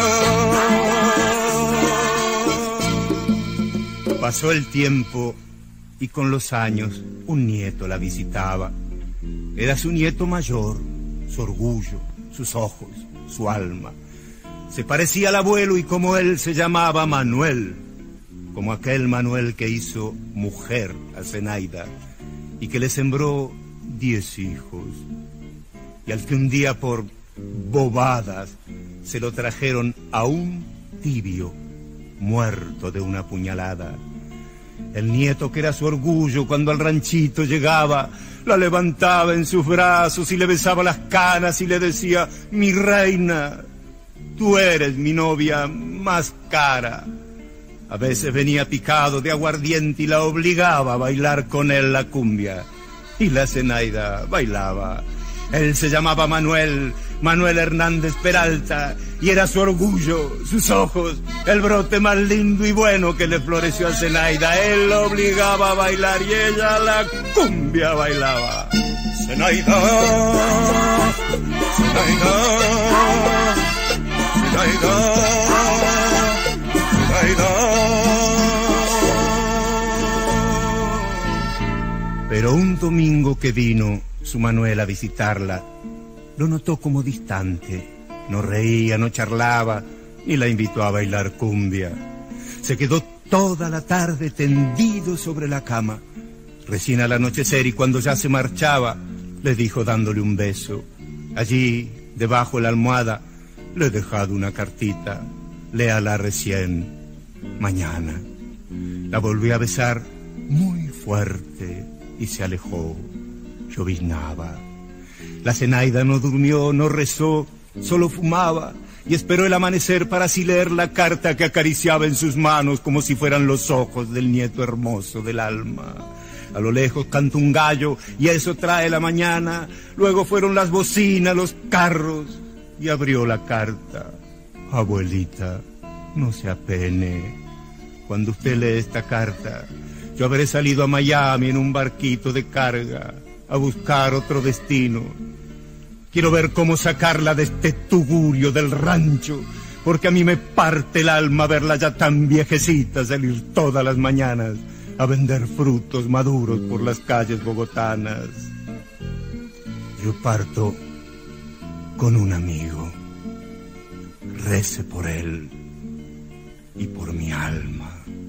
Pasó el tiempo y con los años un nieto la visitaba. Era su nieto mayor, su orgullo, sus ojos, su alma. Se parecía al abuelo y como él se llamaba Manuel, como aquel Manuel que hizo mujer a Zenaida y que le sembró 10 hijos. Y al que un día por bobadas se lo trajeron aún tibio, muerto de una puñalada. El nieto que era su orgullo cuando al ranchito llegaba, la levantaba en sus brazos y le besaba las canas y le decía: mi reina, tú eres mi novia más cara. A veces venía picado de aguardiente y la obligaba a bailar con él la cumbia. Y la Zenaida bailaba. Él se llamaba Manuel, Manuel Hernández Peralta, y era su orgullo, sus ojos, el brote más lindo y bueno que le floreció a Zenaida. Él la obligaba a bailar y ella la cumbia bailaba. Zenaida, Zenaida, Zenaida, Zenaida. Pero un domingo que vino su Manuel a visitarla, lo notó como distante. No reía, no charlaba, ni la invitó a bailar cumbia. Se quedó toda la tarde tendido sobre la cama. Recién al anochecer y cuando ya se marchaba, le dijo dándole un beso. Allí, debajo de la almohada, le he dejado una cartita. Léala recién, mañana. La volvió a besar muy fuerte y se alejó. Lloviznaba. La Zenaida no durmió, no rezó, solo fumaba y esperó el amanecer para así leer la carta que acariciaba en sus manos como si fueran los ojos del nieto hermoso del alma. A lo lejos cantó un gallo y eso trae la mañana. Luego fueron las bocinas, los carros y abrió la carta. Abuelita, no se apene. Cuando usted lee esta carta, yo habré salido a Miami en un barquito de carga a buscar otro destino. Quiero ver cómo sacarla de este tugurio del rancho, porque a mí me parte el alma verla ya tan viejecita salir todas las mañanas a vender frutos maduros por las calles bogotanas. Yo parto con un amigo. Rece por él y por mi alma.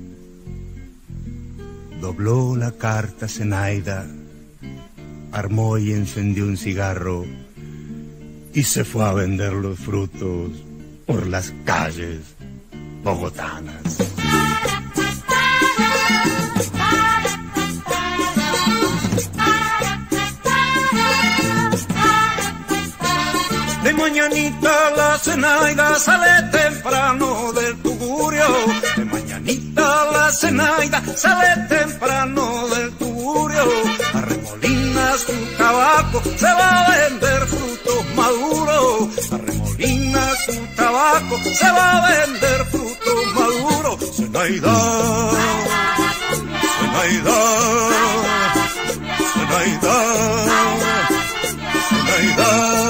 Dobló la carta Zenaida, armó y encendió un cigarro y se fue a vender los frutos por las calles bogotanas. De mañanita la Zenaida sale temprano del Tugurio. De mañanita la Zenaida sale temprano del Tugurio. Arremolina su tabaco, se va a vender frutos maduros. Arremolina su tabaco, se va a vender frutos maduros. Zenaida, Zenaida, Zenaida, Zenaida.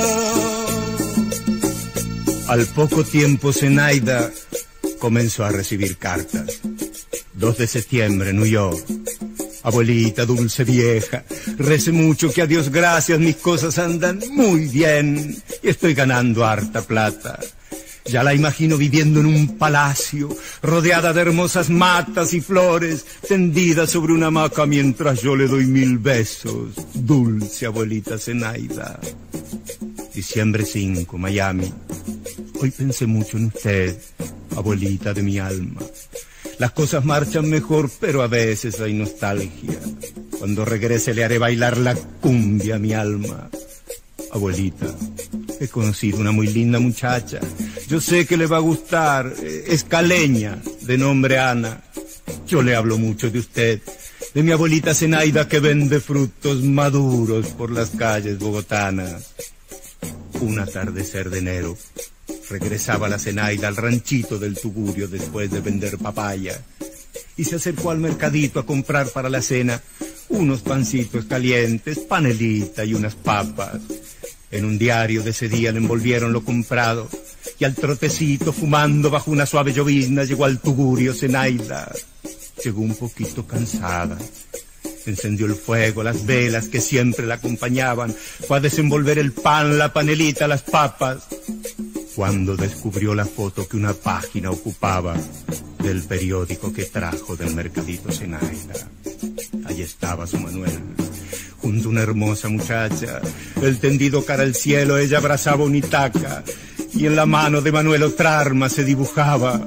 Al poco tiempo Zenaida comenzó a recibir cartas. 2 de septiembre, New York. Abuelita dulce vieja, rece mucho que a Dios gracias mis cosas andan muy bien y estoy ganando harta plata. Ya la imagino viviendo en un palacio, rodeada de hermosas matas y flores, tendida sobre una hamaca mientras yo le doy 1000 besos. Dulce abuelita Zenaida. Diciembre 5, Miami. Hoy pensé mucho en usted, abuelita de mi alma. Las cosas marchan mejor, pero a veces hay nostalgia. Cuando regrese le haré bailar la cumbia a mi alma. Abuelita, he conocido una muy linda muchacha. Yo sé que le va a gustar. Es caleña, de nombre Ana. Yo le hablo mucho de usted, de mi abuelita Zenaida que vende frutos maduros por las calles bogotanas. Un atardecer de enero, regresaba la Zenaida al ranchito del Tugurio después de vender papaya. Y se acercó al mercadito a comprar para la cena unos pancitos calientes, panelita y unas papas. En un diario de ese día le envolvieron lo comprado, y al trotecito, fumando bajo una suave llovizna, llegó al Tugurio Zenaida. Llegó un poquito cansada. Encendió el fuego, las velas que siempre la acompañaban, fue a desenvolver el pan, la panelita, las papas, cuando descubrió la foto que una página ocupaba del periódico que trajo del mercadito Zenaida. Allí estaba su Manuel, junto a una hermosa muchacha, el tendido cara al cielo, ella abrazaba una itaca, y en la mano de Manuel otra arma se dibujaba.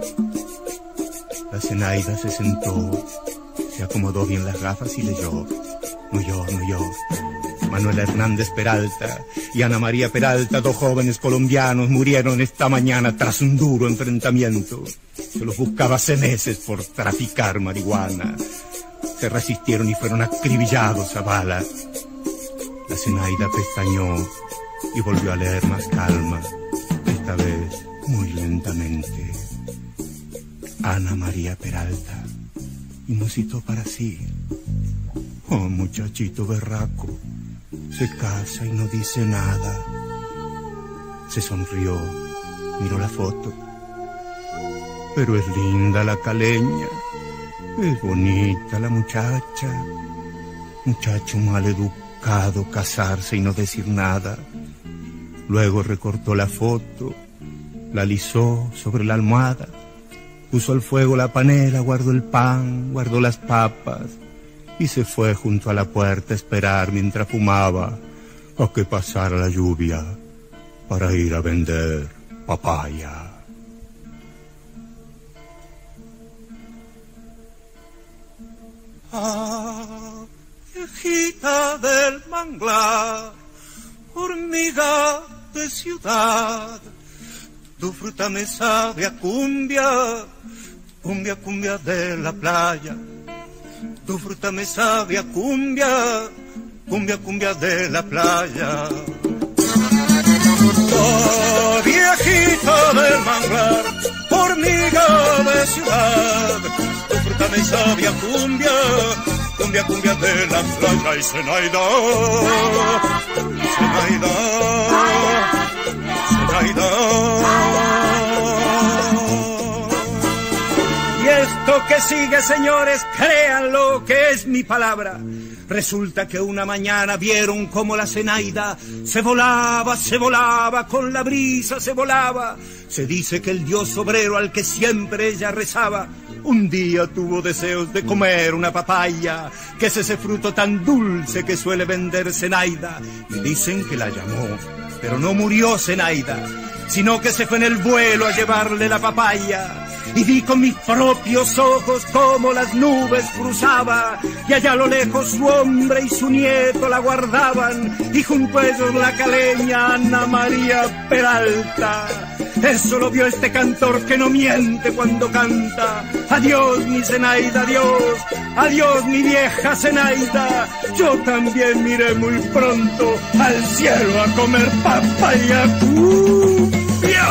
La Zenaida se sentó, se acomodó bien las gafas y leyó. No yo. Manuel Hernández Peralta y Ana María Peralta, 2 jóvenes colombianos, murieron esta mañana tras un duro enfrentamiento. Se los buscaba hace meses por traficar marihuana. Se resistieron y fueron acribillados a balas. La Zenaida pestañeó y volvió a leer más calma, esta vez muy lentamente. Ana María Peralta, y musitó para sí. Oh, muchachito berraco, se casa y no dice nada. Se sonrió, miró la foto. Pero es linda la caleña, es bonita la muchacha. Muchacho maleducado, casarse y no decir nada. Luego recortó la foto, la alisó sobre la almohada, puso al fuego la panela, guardó el pan, guardó las papas y se fue junto a la puerta a esperar mientras fumaba a que pasara la lluvia para ir a vender papaya. Ah, viejita del manglar, hormiga de ciudad, tu fruta me sabe a cumbia, cumbia, cumbia de la playa. Tu fruta me sabe a cumbia, cumbia, cumbia de la playa. Oh, viejita del manglar, hormiga de ciudad, tu fruta me sabe a cumbia, cumbia, cumbia de la playa. Y Zenaida, Zenaida, Zenaida. Y esto que sigue, señores, créanlo que es mi palabra. Resulta que una mañana vieron como la Zenaida se volaba, con la brisa se volaba. Se dice que el dios obrero al que siempre ella rezaba, un día tuvo deseos de comer una papaya, que es ese fruto tan dulce que suele vender Zenaida. Y dicen que la llamó, pero no murió Zenaida, sino que se fue en el vuelo a llevarle la papaya. Y vi con mis propios ojos cómo las nubes cruzaba, y allá a lo lejos su hombre y su nieto la guardaban, y junto a ellos la caleña Ana María Peralta. Eso lo vio este cantor que no miente cuando canta. Adiós mi Zenaida, adiós, adiós mi vieja Zenaida. Yo también miré muy pronto al cielo a comer papaya. ¡Cumbia!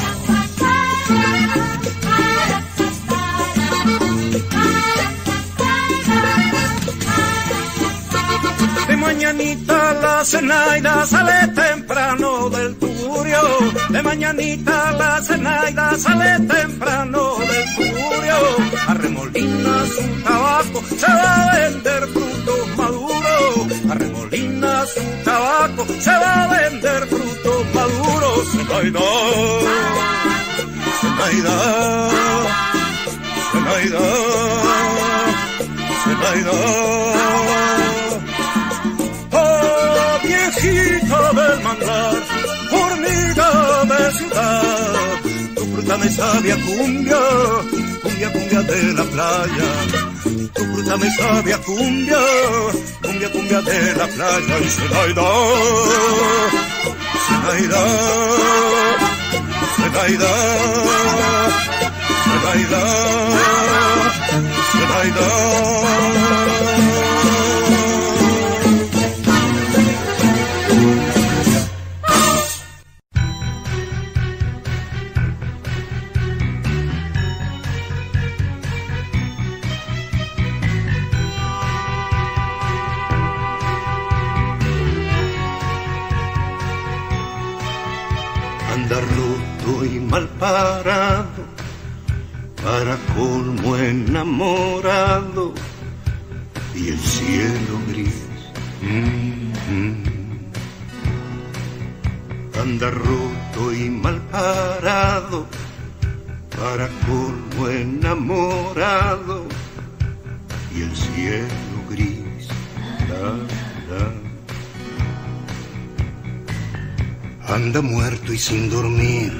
De mañanita la Zenaida sale temprano del Tugurio. De mañanita la Zenaida sale temprano del Tugurio. Arremolina su tabaco, se va a vender frutos maduros. Arremolina su tabaco, se va a vender frutos maduros. Zenaida, Oh, viejita del manglar, hormiga de ciudad, tu fruta me sabe a cumbia, cumbia, cumbia de la playa. Tu fruta me sabe a cumbia, cumbia, cumbia de la playa. Y Zenaida, Zenaida, Zenaida, Zenaida, Zenaida. Andar roto y mal parado, para colmo enamorado, y el cielo gris. Andar roto y mal parado, para colmo enamorado, y el cielo gris. Anda muerto y sin dormir.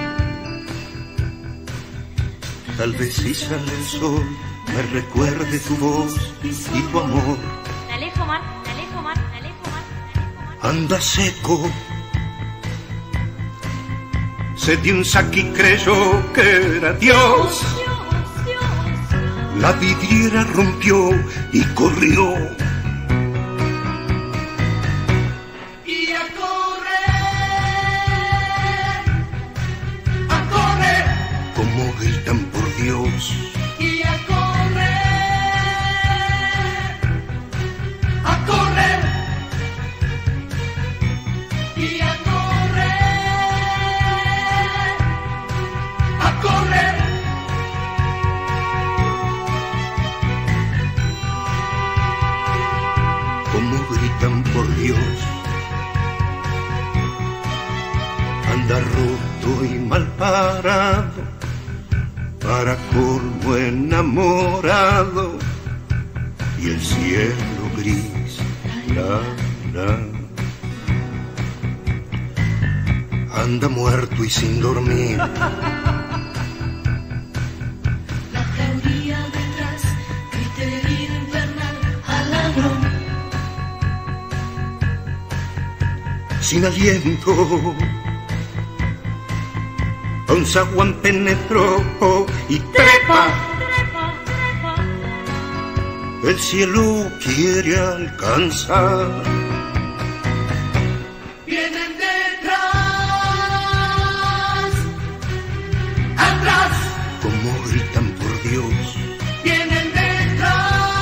Tal vez si sale el sol me recuerde tu voz y tu amor. Me alejo más, me alejo más, me alejo más, me alejo más. Anda seco. Se dio un saque y creyó que era Dios. La vidriera rompió y corrió. Como gritan por Dios. Y a correr, a correr, y a correr, a correr. Como gritan por Dios. Anda roto y mal parado, para colmo enamorado, y el cielo gris. Anda muerto y sin dormir. La jauría detrás, gritería infernal al ladrón. Sin aliento, un zaguán penetró y trepa. El cielo quiere alcanzar. Vienen detrás, atrás, Como gritan por Dios. vienen detrás,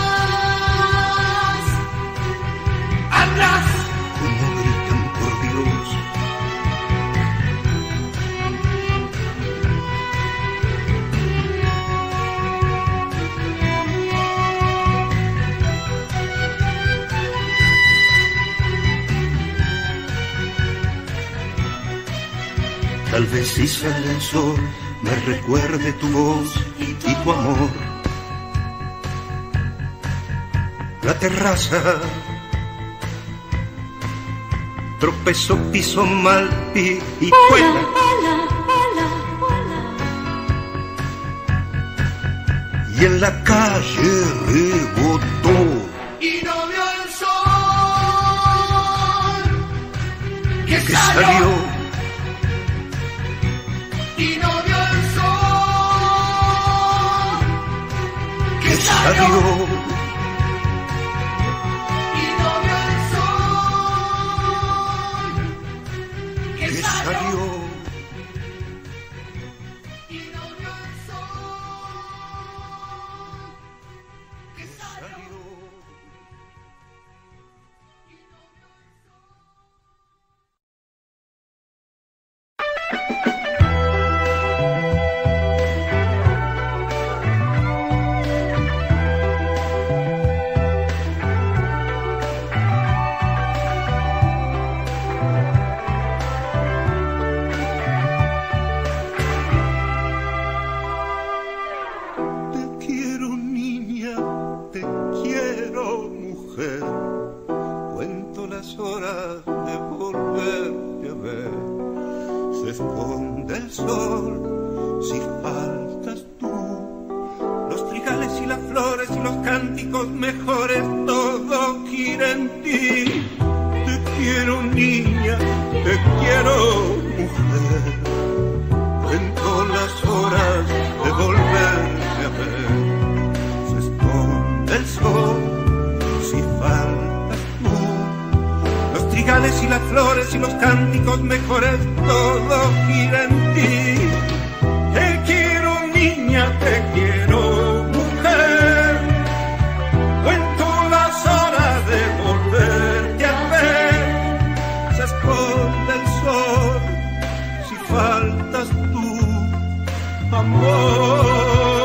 atrás. Como gritan por Dios. Tal vez si sale el sol me recuerde tu voz y tu amor. La terraza tropezó, piso mal y vuela. Y en la calle rebotó. Y no vio el sol que Que salió. Y no vio el sol Que salió. Y no vio el sol Que salió. Y no vio el sol que salió. del sol, si faltas tú. Los trigales y las flores y los cánticos mejores, todo gira en ti. Te quiero niña, te quiero mujer. Cuento las horas de volverte a ver. Se esconde el sol, si faltas tú. Los trigales y las flores y los cánticos mejores, todo gira en ti. Te quiero niña, te quiero mujer. Cuento las horas de volverte a ver. Se esconde el sol, si faltas tú, amor.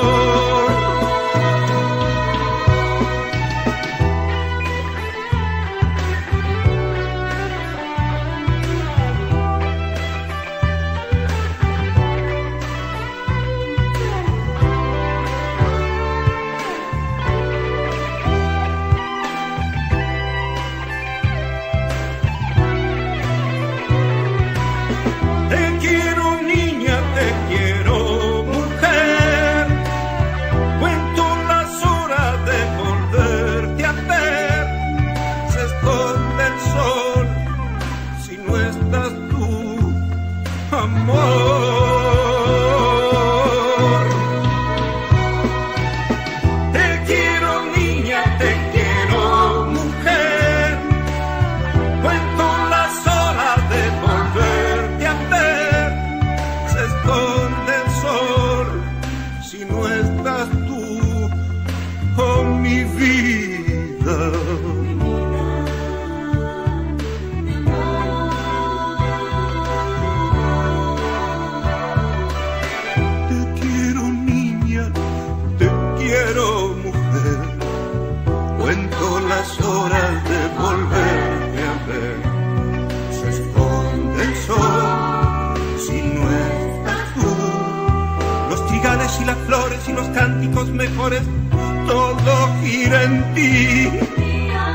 Y las flores y los cánticos mejores, todo gira en ti. Mía,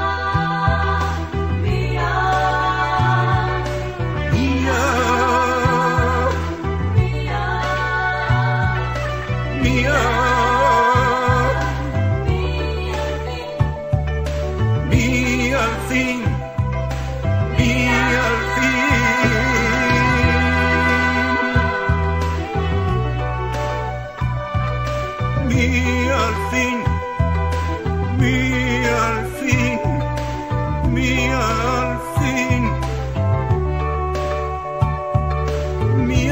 mía, Mía, mía, mía, mía al fin, mía al fin. Mi al fin, mi al fin, mi al fin, mi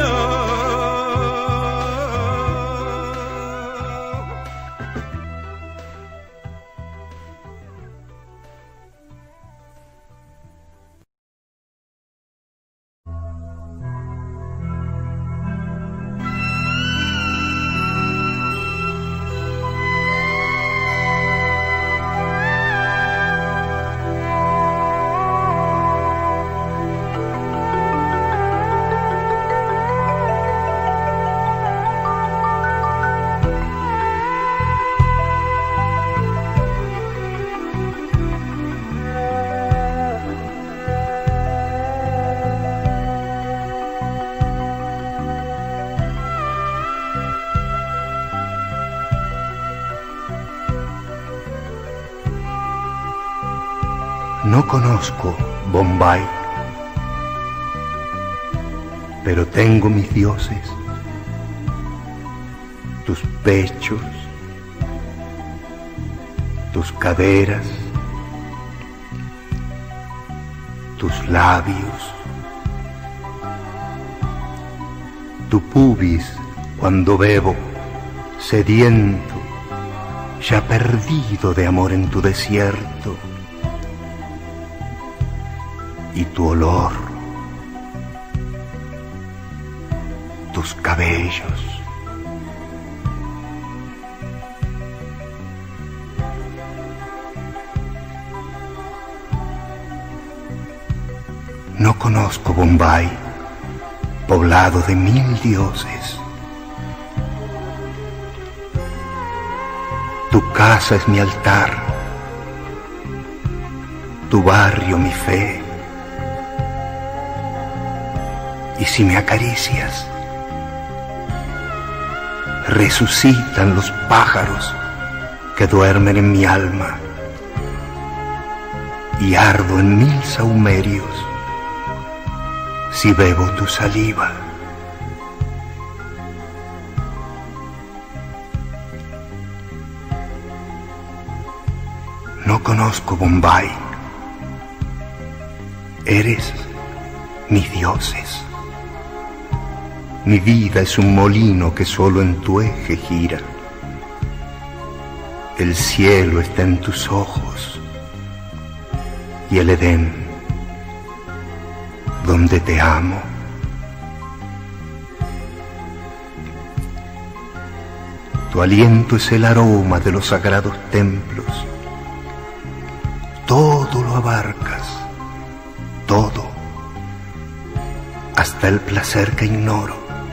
No conozco Bombay, pero tengo mis dioses, tus pechos, tus caderas, tus labios, tu pubis cuando bebo, sediento, ya perdido de amor en tu desierto. Y tu olor, tus cabellos, no conozco Bombay, poblado de 1000 dioses. Tu casa es mi altar, tu barrio mi fe. Y si me acaricias, resucitan los pájaros que duermen en mi alma, y ardo en 1000 sahumerios si bebo tu saliva. No conozco Bombay, eres mis dioses. Mi vida es un molino que solo en tu eje gira. El cielo está en tus ojos y el Edén, donde te amo. Tu aliento es el aroma de los sagrados templos. Todo lo abarcas, todo, hasta el placer que ignoro.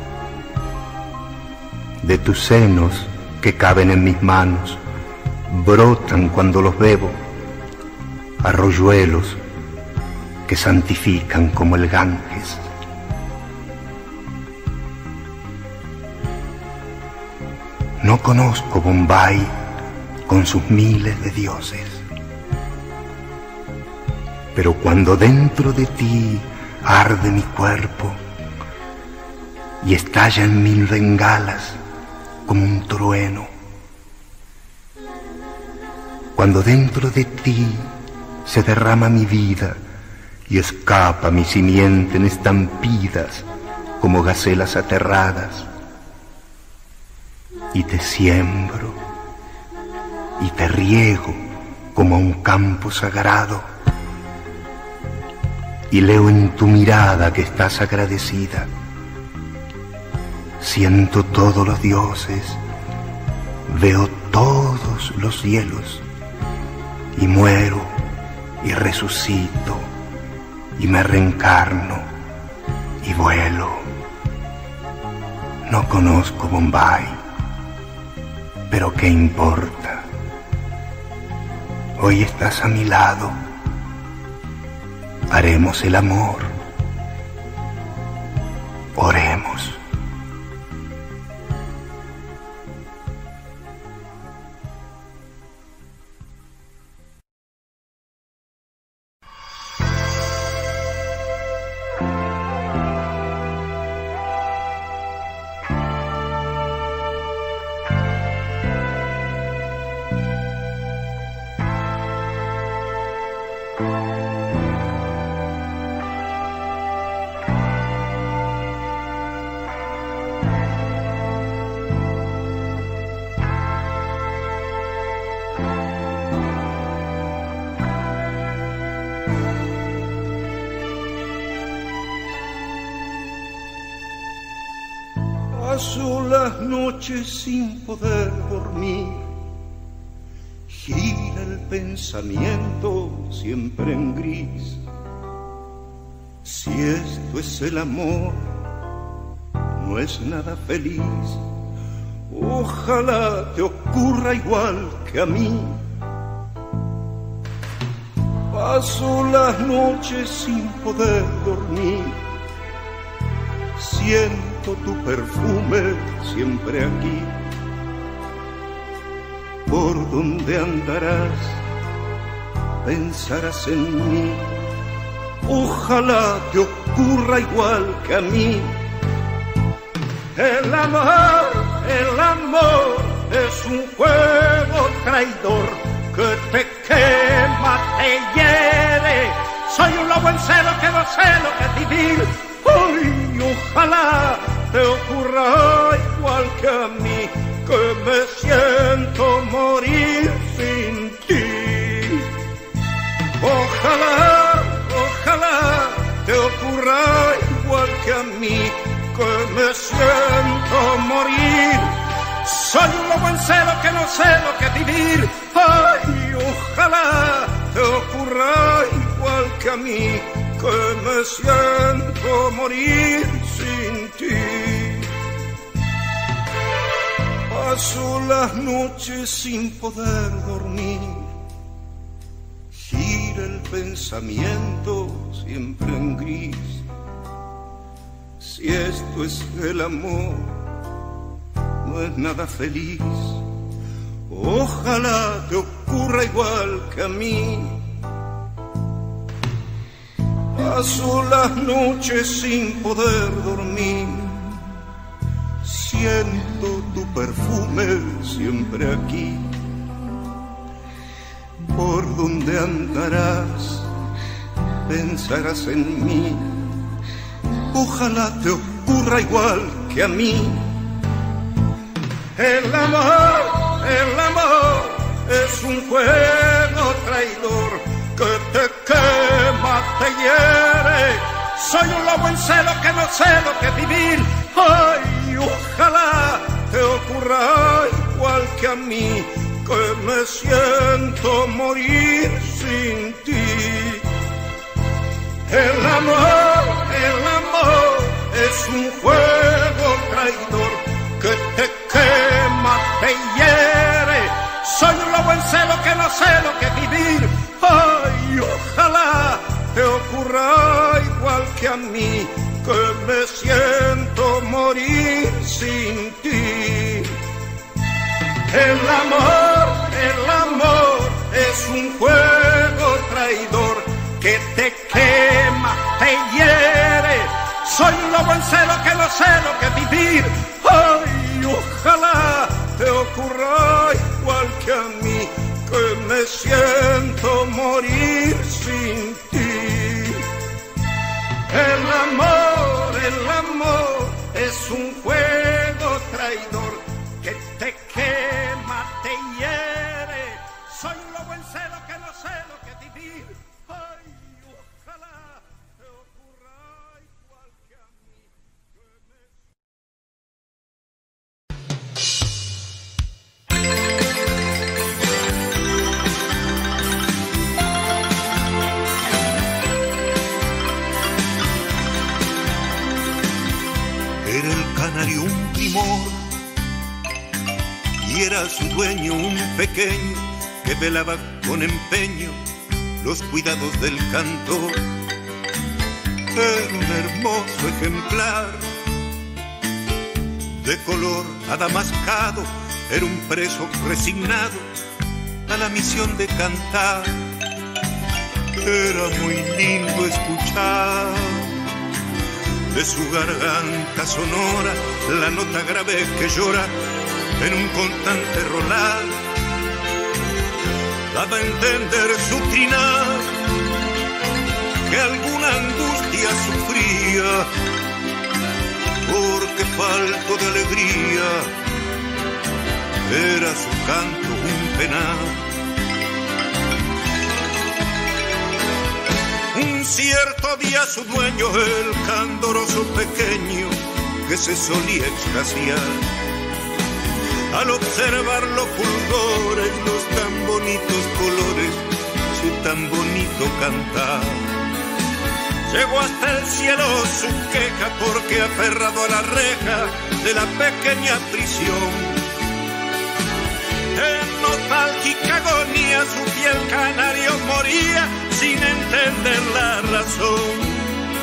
De tus senos que caben en mis manos, brotan cuando los bebo arroyuelos que santifican como el Ganges. No conozco Bombay con sus miles de dioses, pero cuando dentro de ti arde mi cuerpo y estalla en 1000 bengalas como un trueno, cuando dentro de ti se derrama mi vida y escapa mi simiente en estampidas como gacelas aterradas, y te siembro y te riego como a un campo sagrado, y leo en tu mirada que estás agradecida. Siento todos los dioses, veo todos los cielos, y muero y resucito y me reencarno y vuelo. No conozco Bombay, pero ¿qué importa? Hoy estás a mi lado, haremos el amor, oremos. Paso las noches sin poder dormir, gira el pensamiento siempre en gris. Si esto es el amor, no es nada feliz. Ojalá te ocurra igual que a mí. Paso las noches sin poder dormir, siento tu perfume siempre aquí. Por donde andarás, pensarás en mí. Ojalá te ocurra igual que a mí. El amor es un juego traidor que te quema, te hiere. Soy un lobo en celo que no sé lo que es vivir. Ay, ojalá te ocurra igual que a mí, que me siento morir sin ti. Ojalá te ocurra igual que a mí, que me siento morir. Soy un lobo en celo que no sé lo que es vivir. Ay, ojalá te ocurra igual que a mí, que me siento morir sin ti. Paso las noches sin poder dormir, gira el pensamiento siempre en gris. Si esto es el amor, no es nada feliz. Ojalá te ocurra igual que a mí. Paso las noches sin poder dormir. Siento tu perfume siempre aquí. Por donde andarás, pensarás en mí. Ojalá te ocurra igual que a mí. El amor es un fuego traidor que te quema, te hiere. Soy un lobo en celo que no sé lo que vivir. Ay, ojalá te ocurra igual que a mí, que me siento morir sin ti. El amor es un fuego traidor que te quema, te hiere. Soy un lobo en celo que no sé lo que vivir. Ay, ojalá te ocurra igual que a mí, que me siento morir sin ti. El amor es un fuego traidor que te quema, te hiere. Soy un lobo en celo que no sé lo que vivir. Ay, ojalá te ocurra igual que a mí, que me siento morir sin ti. El amor es un fuego traidor que te quema, te hiere. Soy un lobo en celo que no sé lo que vivir. Ay, ojalá te ocurra igual que a mí. Era el canario un primor y era su dueño un pequeño que velaba con empeño los cuidados del cantor. Era un hermoso ejemplar de color adamascado, era un preso resignado a la misión de cantar. Era muy lindo escuchar de su garganta sonora la nota grave que llora en un constante rolar. Daba a entender su trinar que alguna angustia sufría, porque falto de alegría era su canto un penar. Un cierto día su dueño, el candoroso pequeño, que se solía extasiar al observar los fulgores, los tan bonitos colores, su tan bonito cantar. Llegó hasta el cielo su queja porque aferrado a la reja de la pequeña prisión, en nostálgica agonía su fiel canario moría sin entender la razón.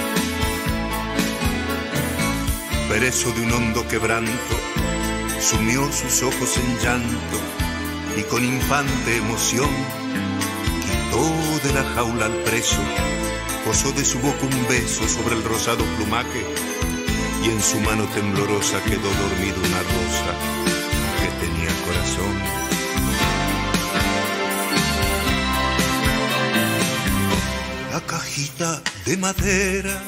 Preso de un hondo quebranto, sumió sus ojos en llanto y con infante emoción quitó de la jaula al preso, posó de su boca un beso sobre el rosado plumaje y en su mano temblorosa quedó dormida una rosa que tenía corazón. La cajita de madera,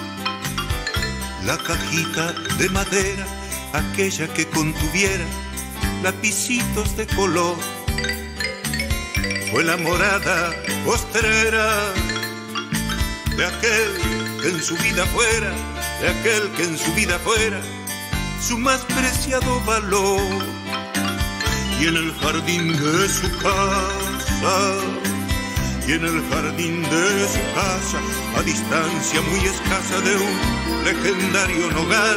la cajita de madera, aquella que contuviera lapicitos de color, fue la morada postrera de aquel que en su vida fuera, de aquel que en su vida fuera su más preciado valor. Y en el jardín de su casa, y en el jardín de su casa, a distancia muy escasa de un legendario nogal,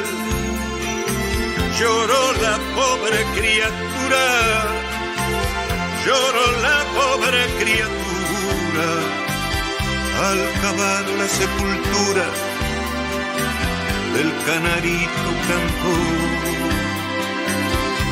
lloró la pobre criatura, lloró la pobre criatura, al cavar la sepultura del canarito cantor.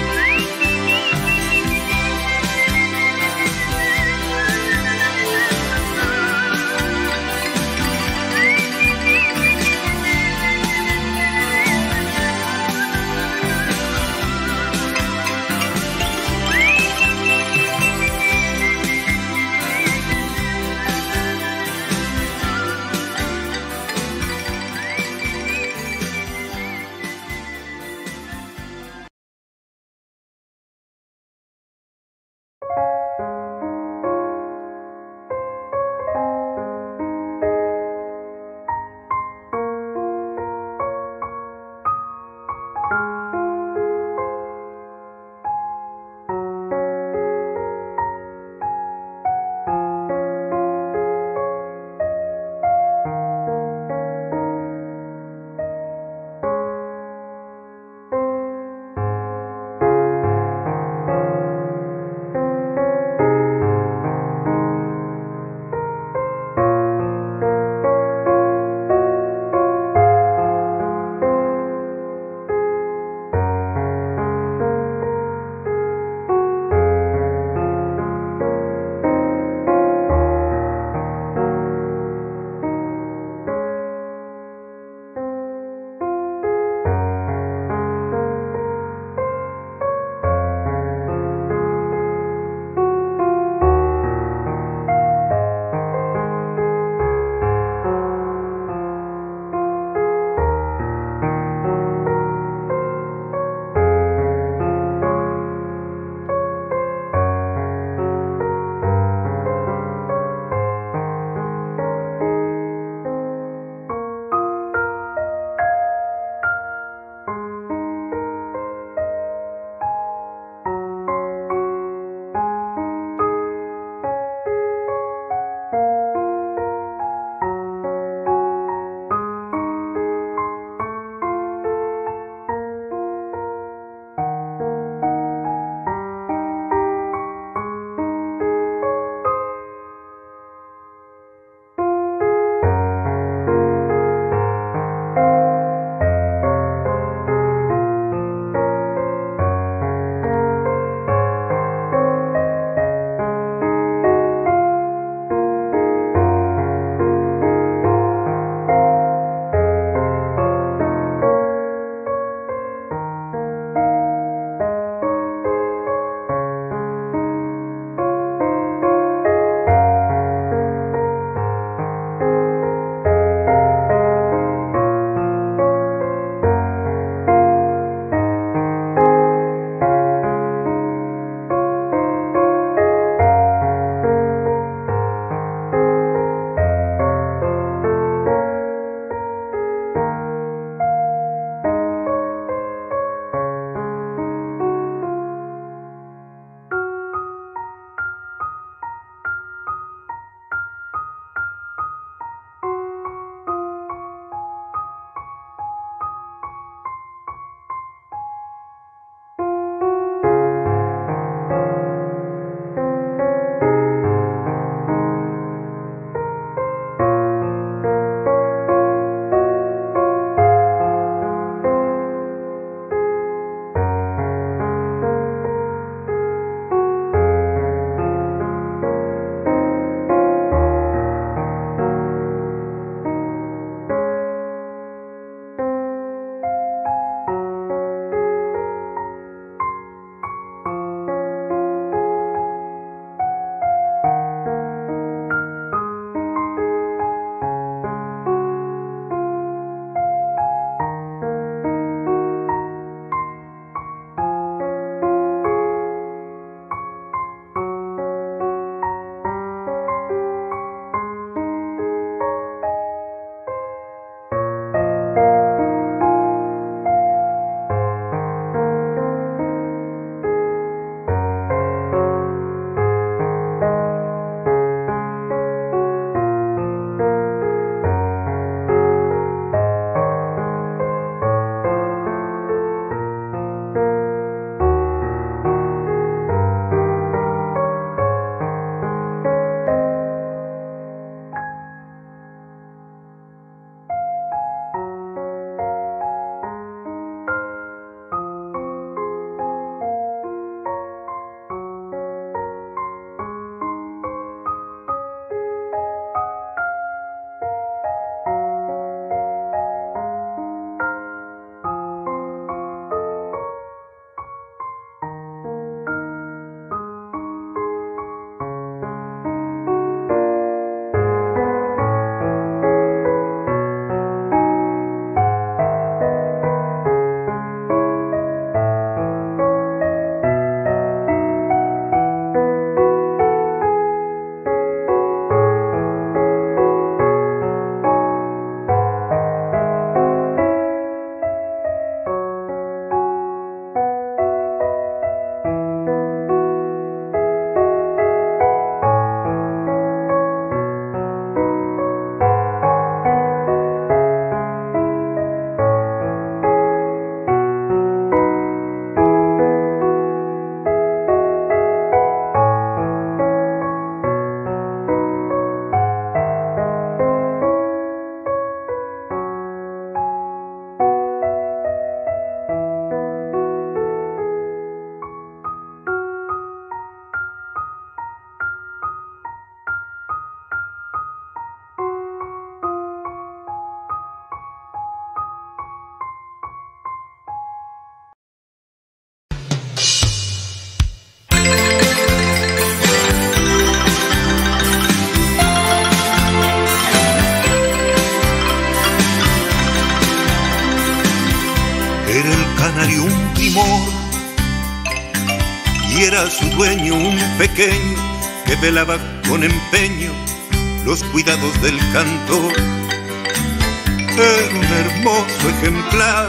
Era su dueño un pequeño que velaba con empeño los cuidados del cantor. Era un hermoso ejemplar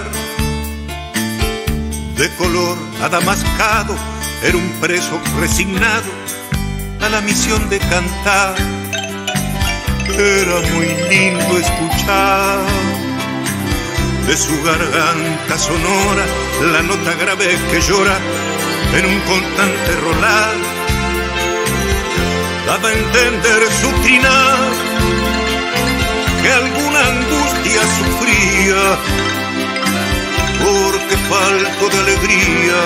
de color adamascado, era un preso resignado a la misión de cantar. Era muy lindo escuchar de su garganta sonora la nota grave que llora en un constante rolar. Daba a entender su trinar que alguna angustia sufría, porque falto de alegría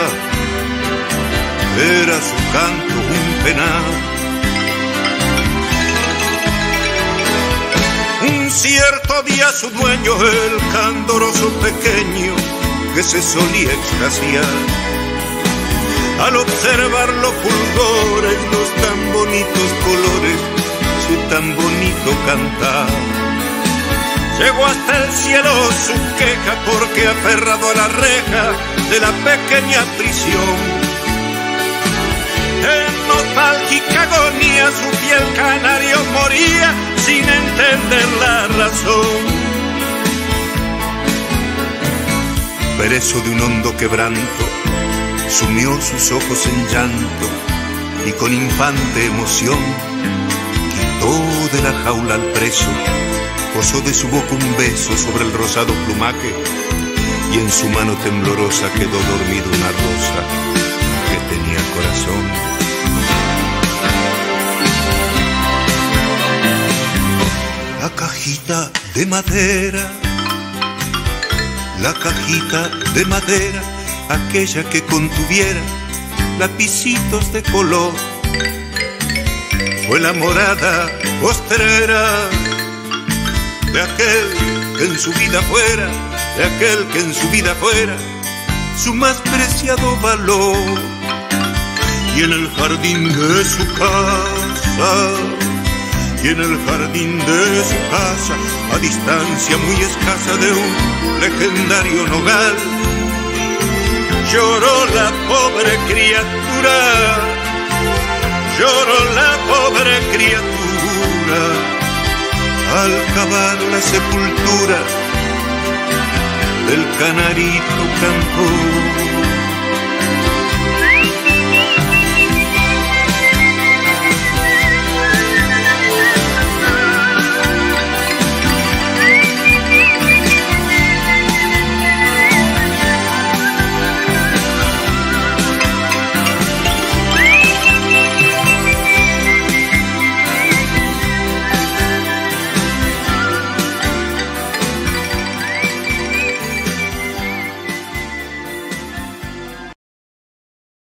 era su canto un penar. Un cierto día su dueño, el candoroso pequeño, que se solía extasiar al observar los fulgores, los tan bonitos colores, su tan bonito cantar. Llegó hasta el cielo su queja porque aferrado a la reja de la pequeña prisión, en nostálgica agonía su fiel canario moría sin entender la razón. Preso de un hondo quebranto, sumió sus ojos en llanto y con infante emoción quitó de la jaula al preso, posó de su boca un beso sobre el rosado plumaje y en su mano temblorosa quedó dormida una rosa que tenía corazón. La cajita de madera, la cajita de madera, aquella que contuviera lapicitos de color, fue la morada postrera de aquel que en su vida fuera, de aquel que en su vida fuera su más preciado valor. Y en el jardín de su casa, y en el jardín de su casa, a distancia muy escasa de un legendario nogal, lloró la pobre criatura, lloró la pobre criatura, al cavar la sepultura del canarito cantor.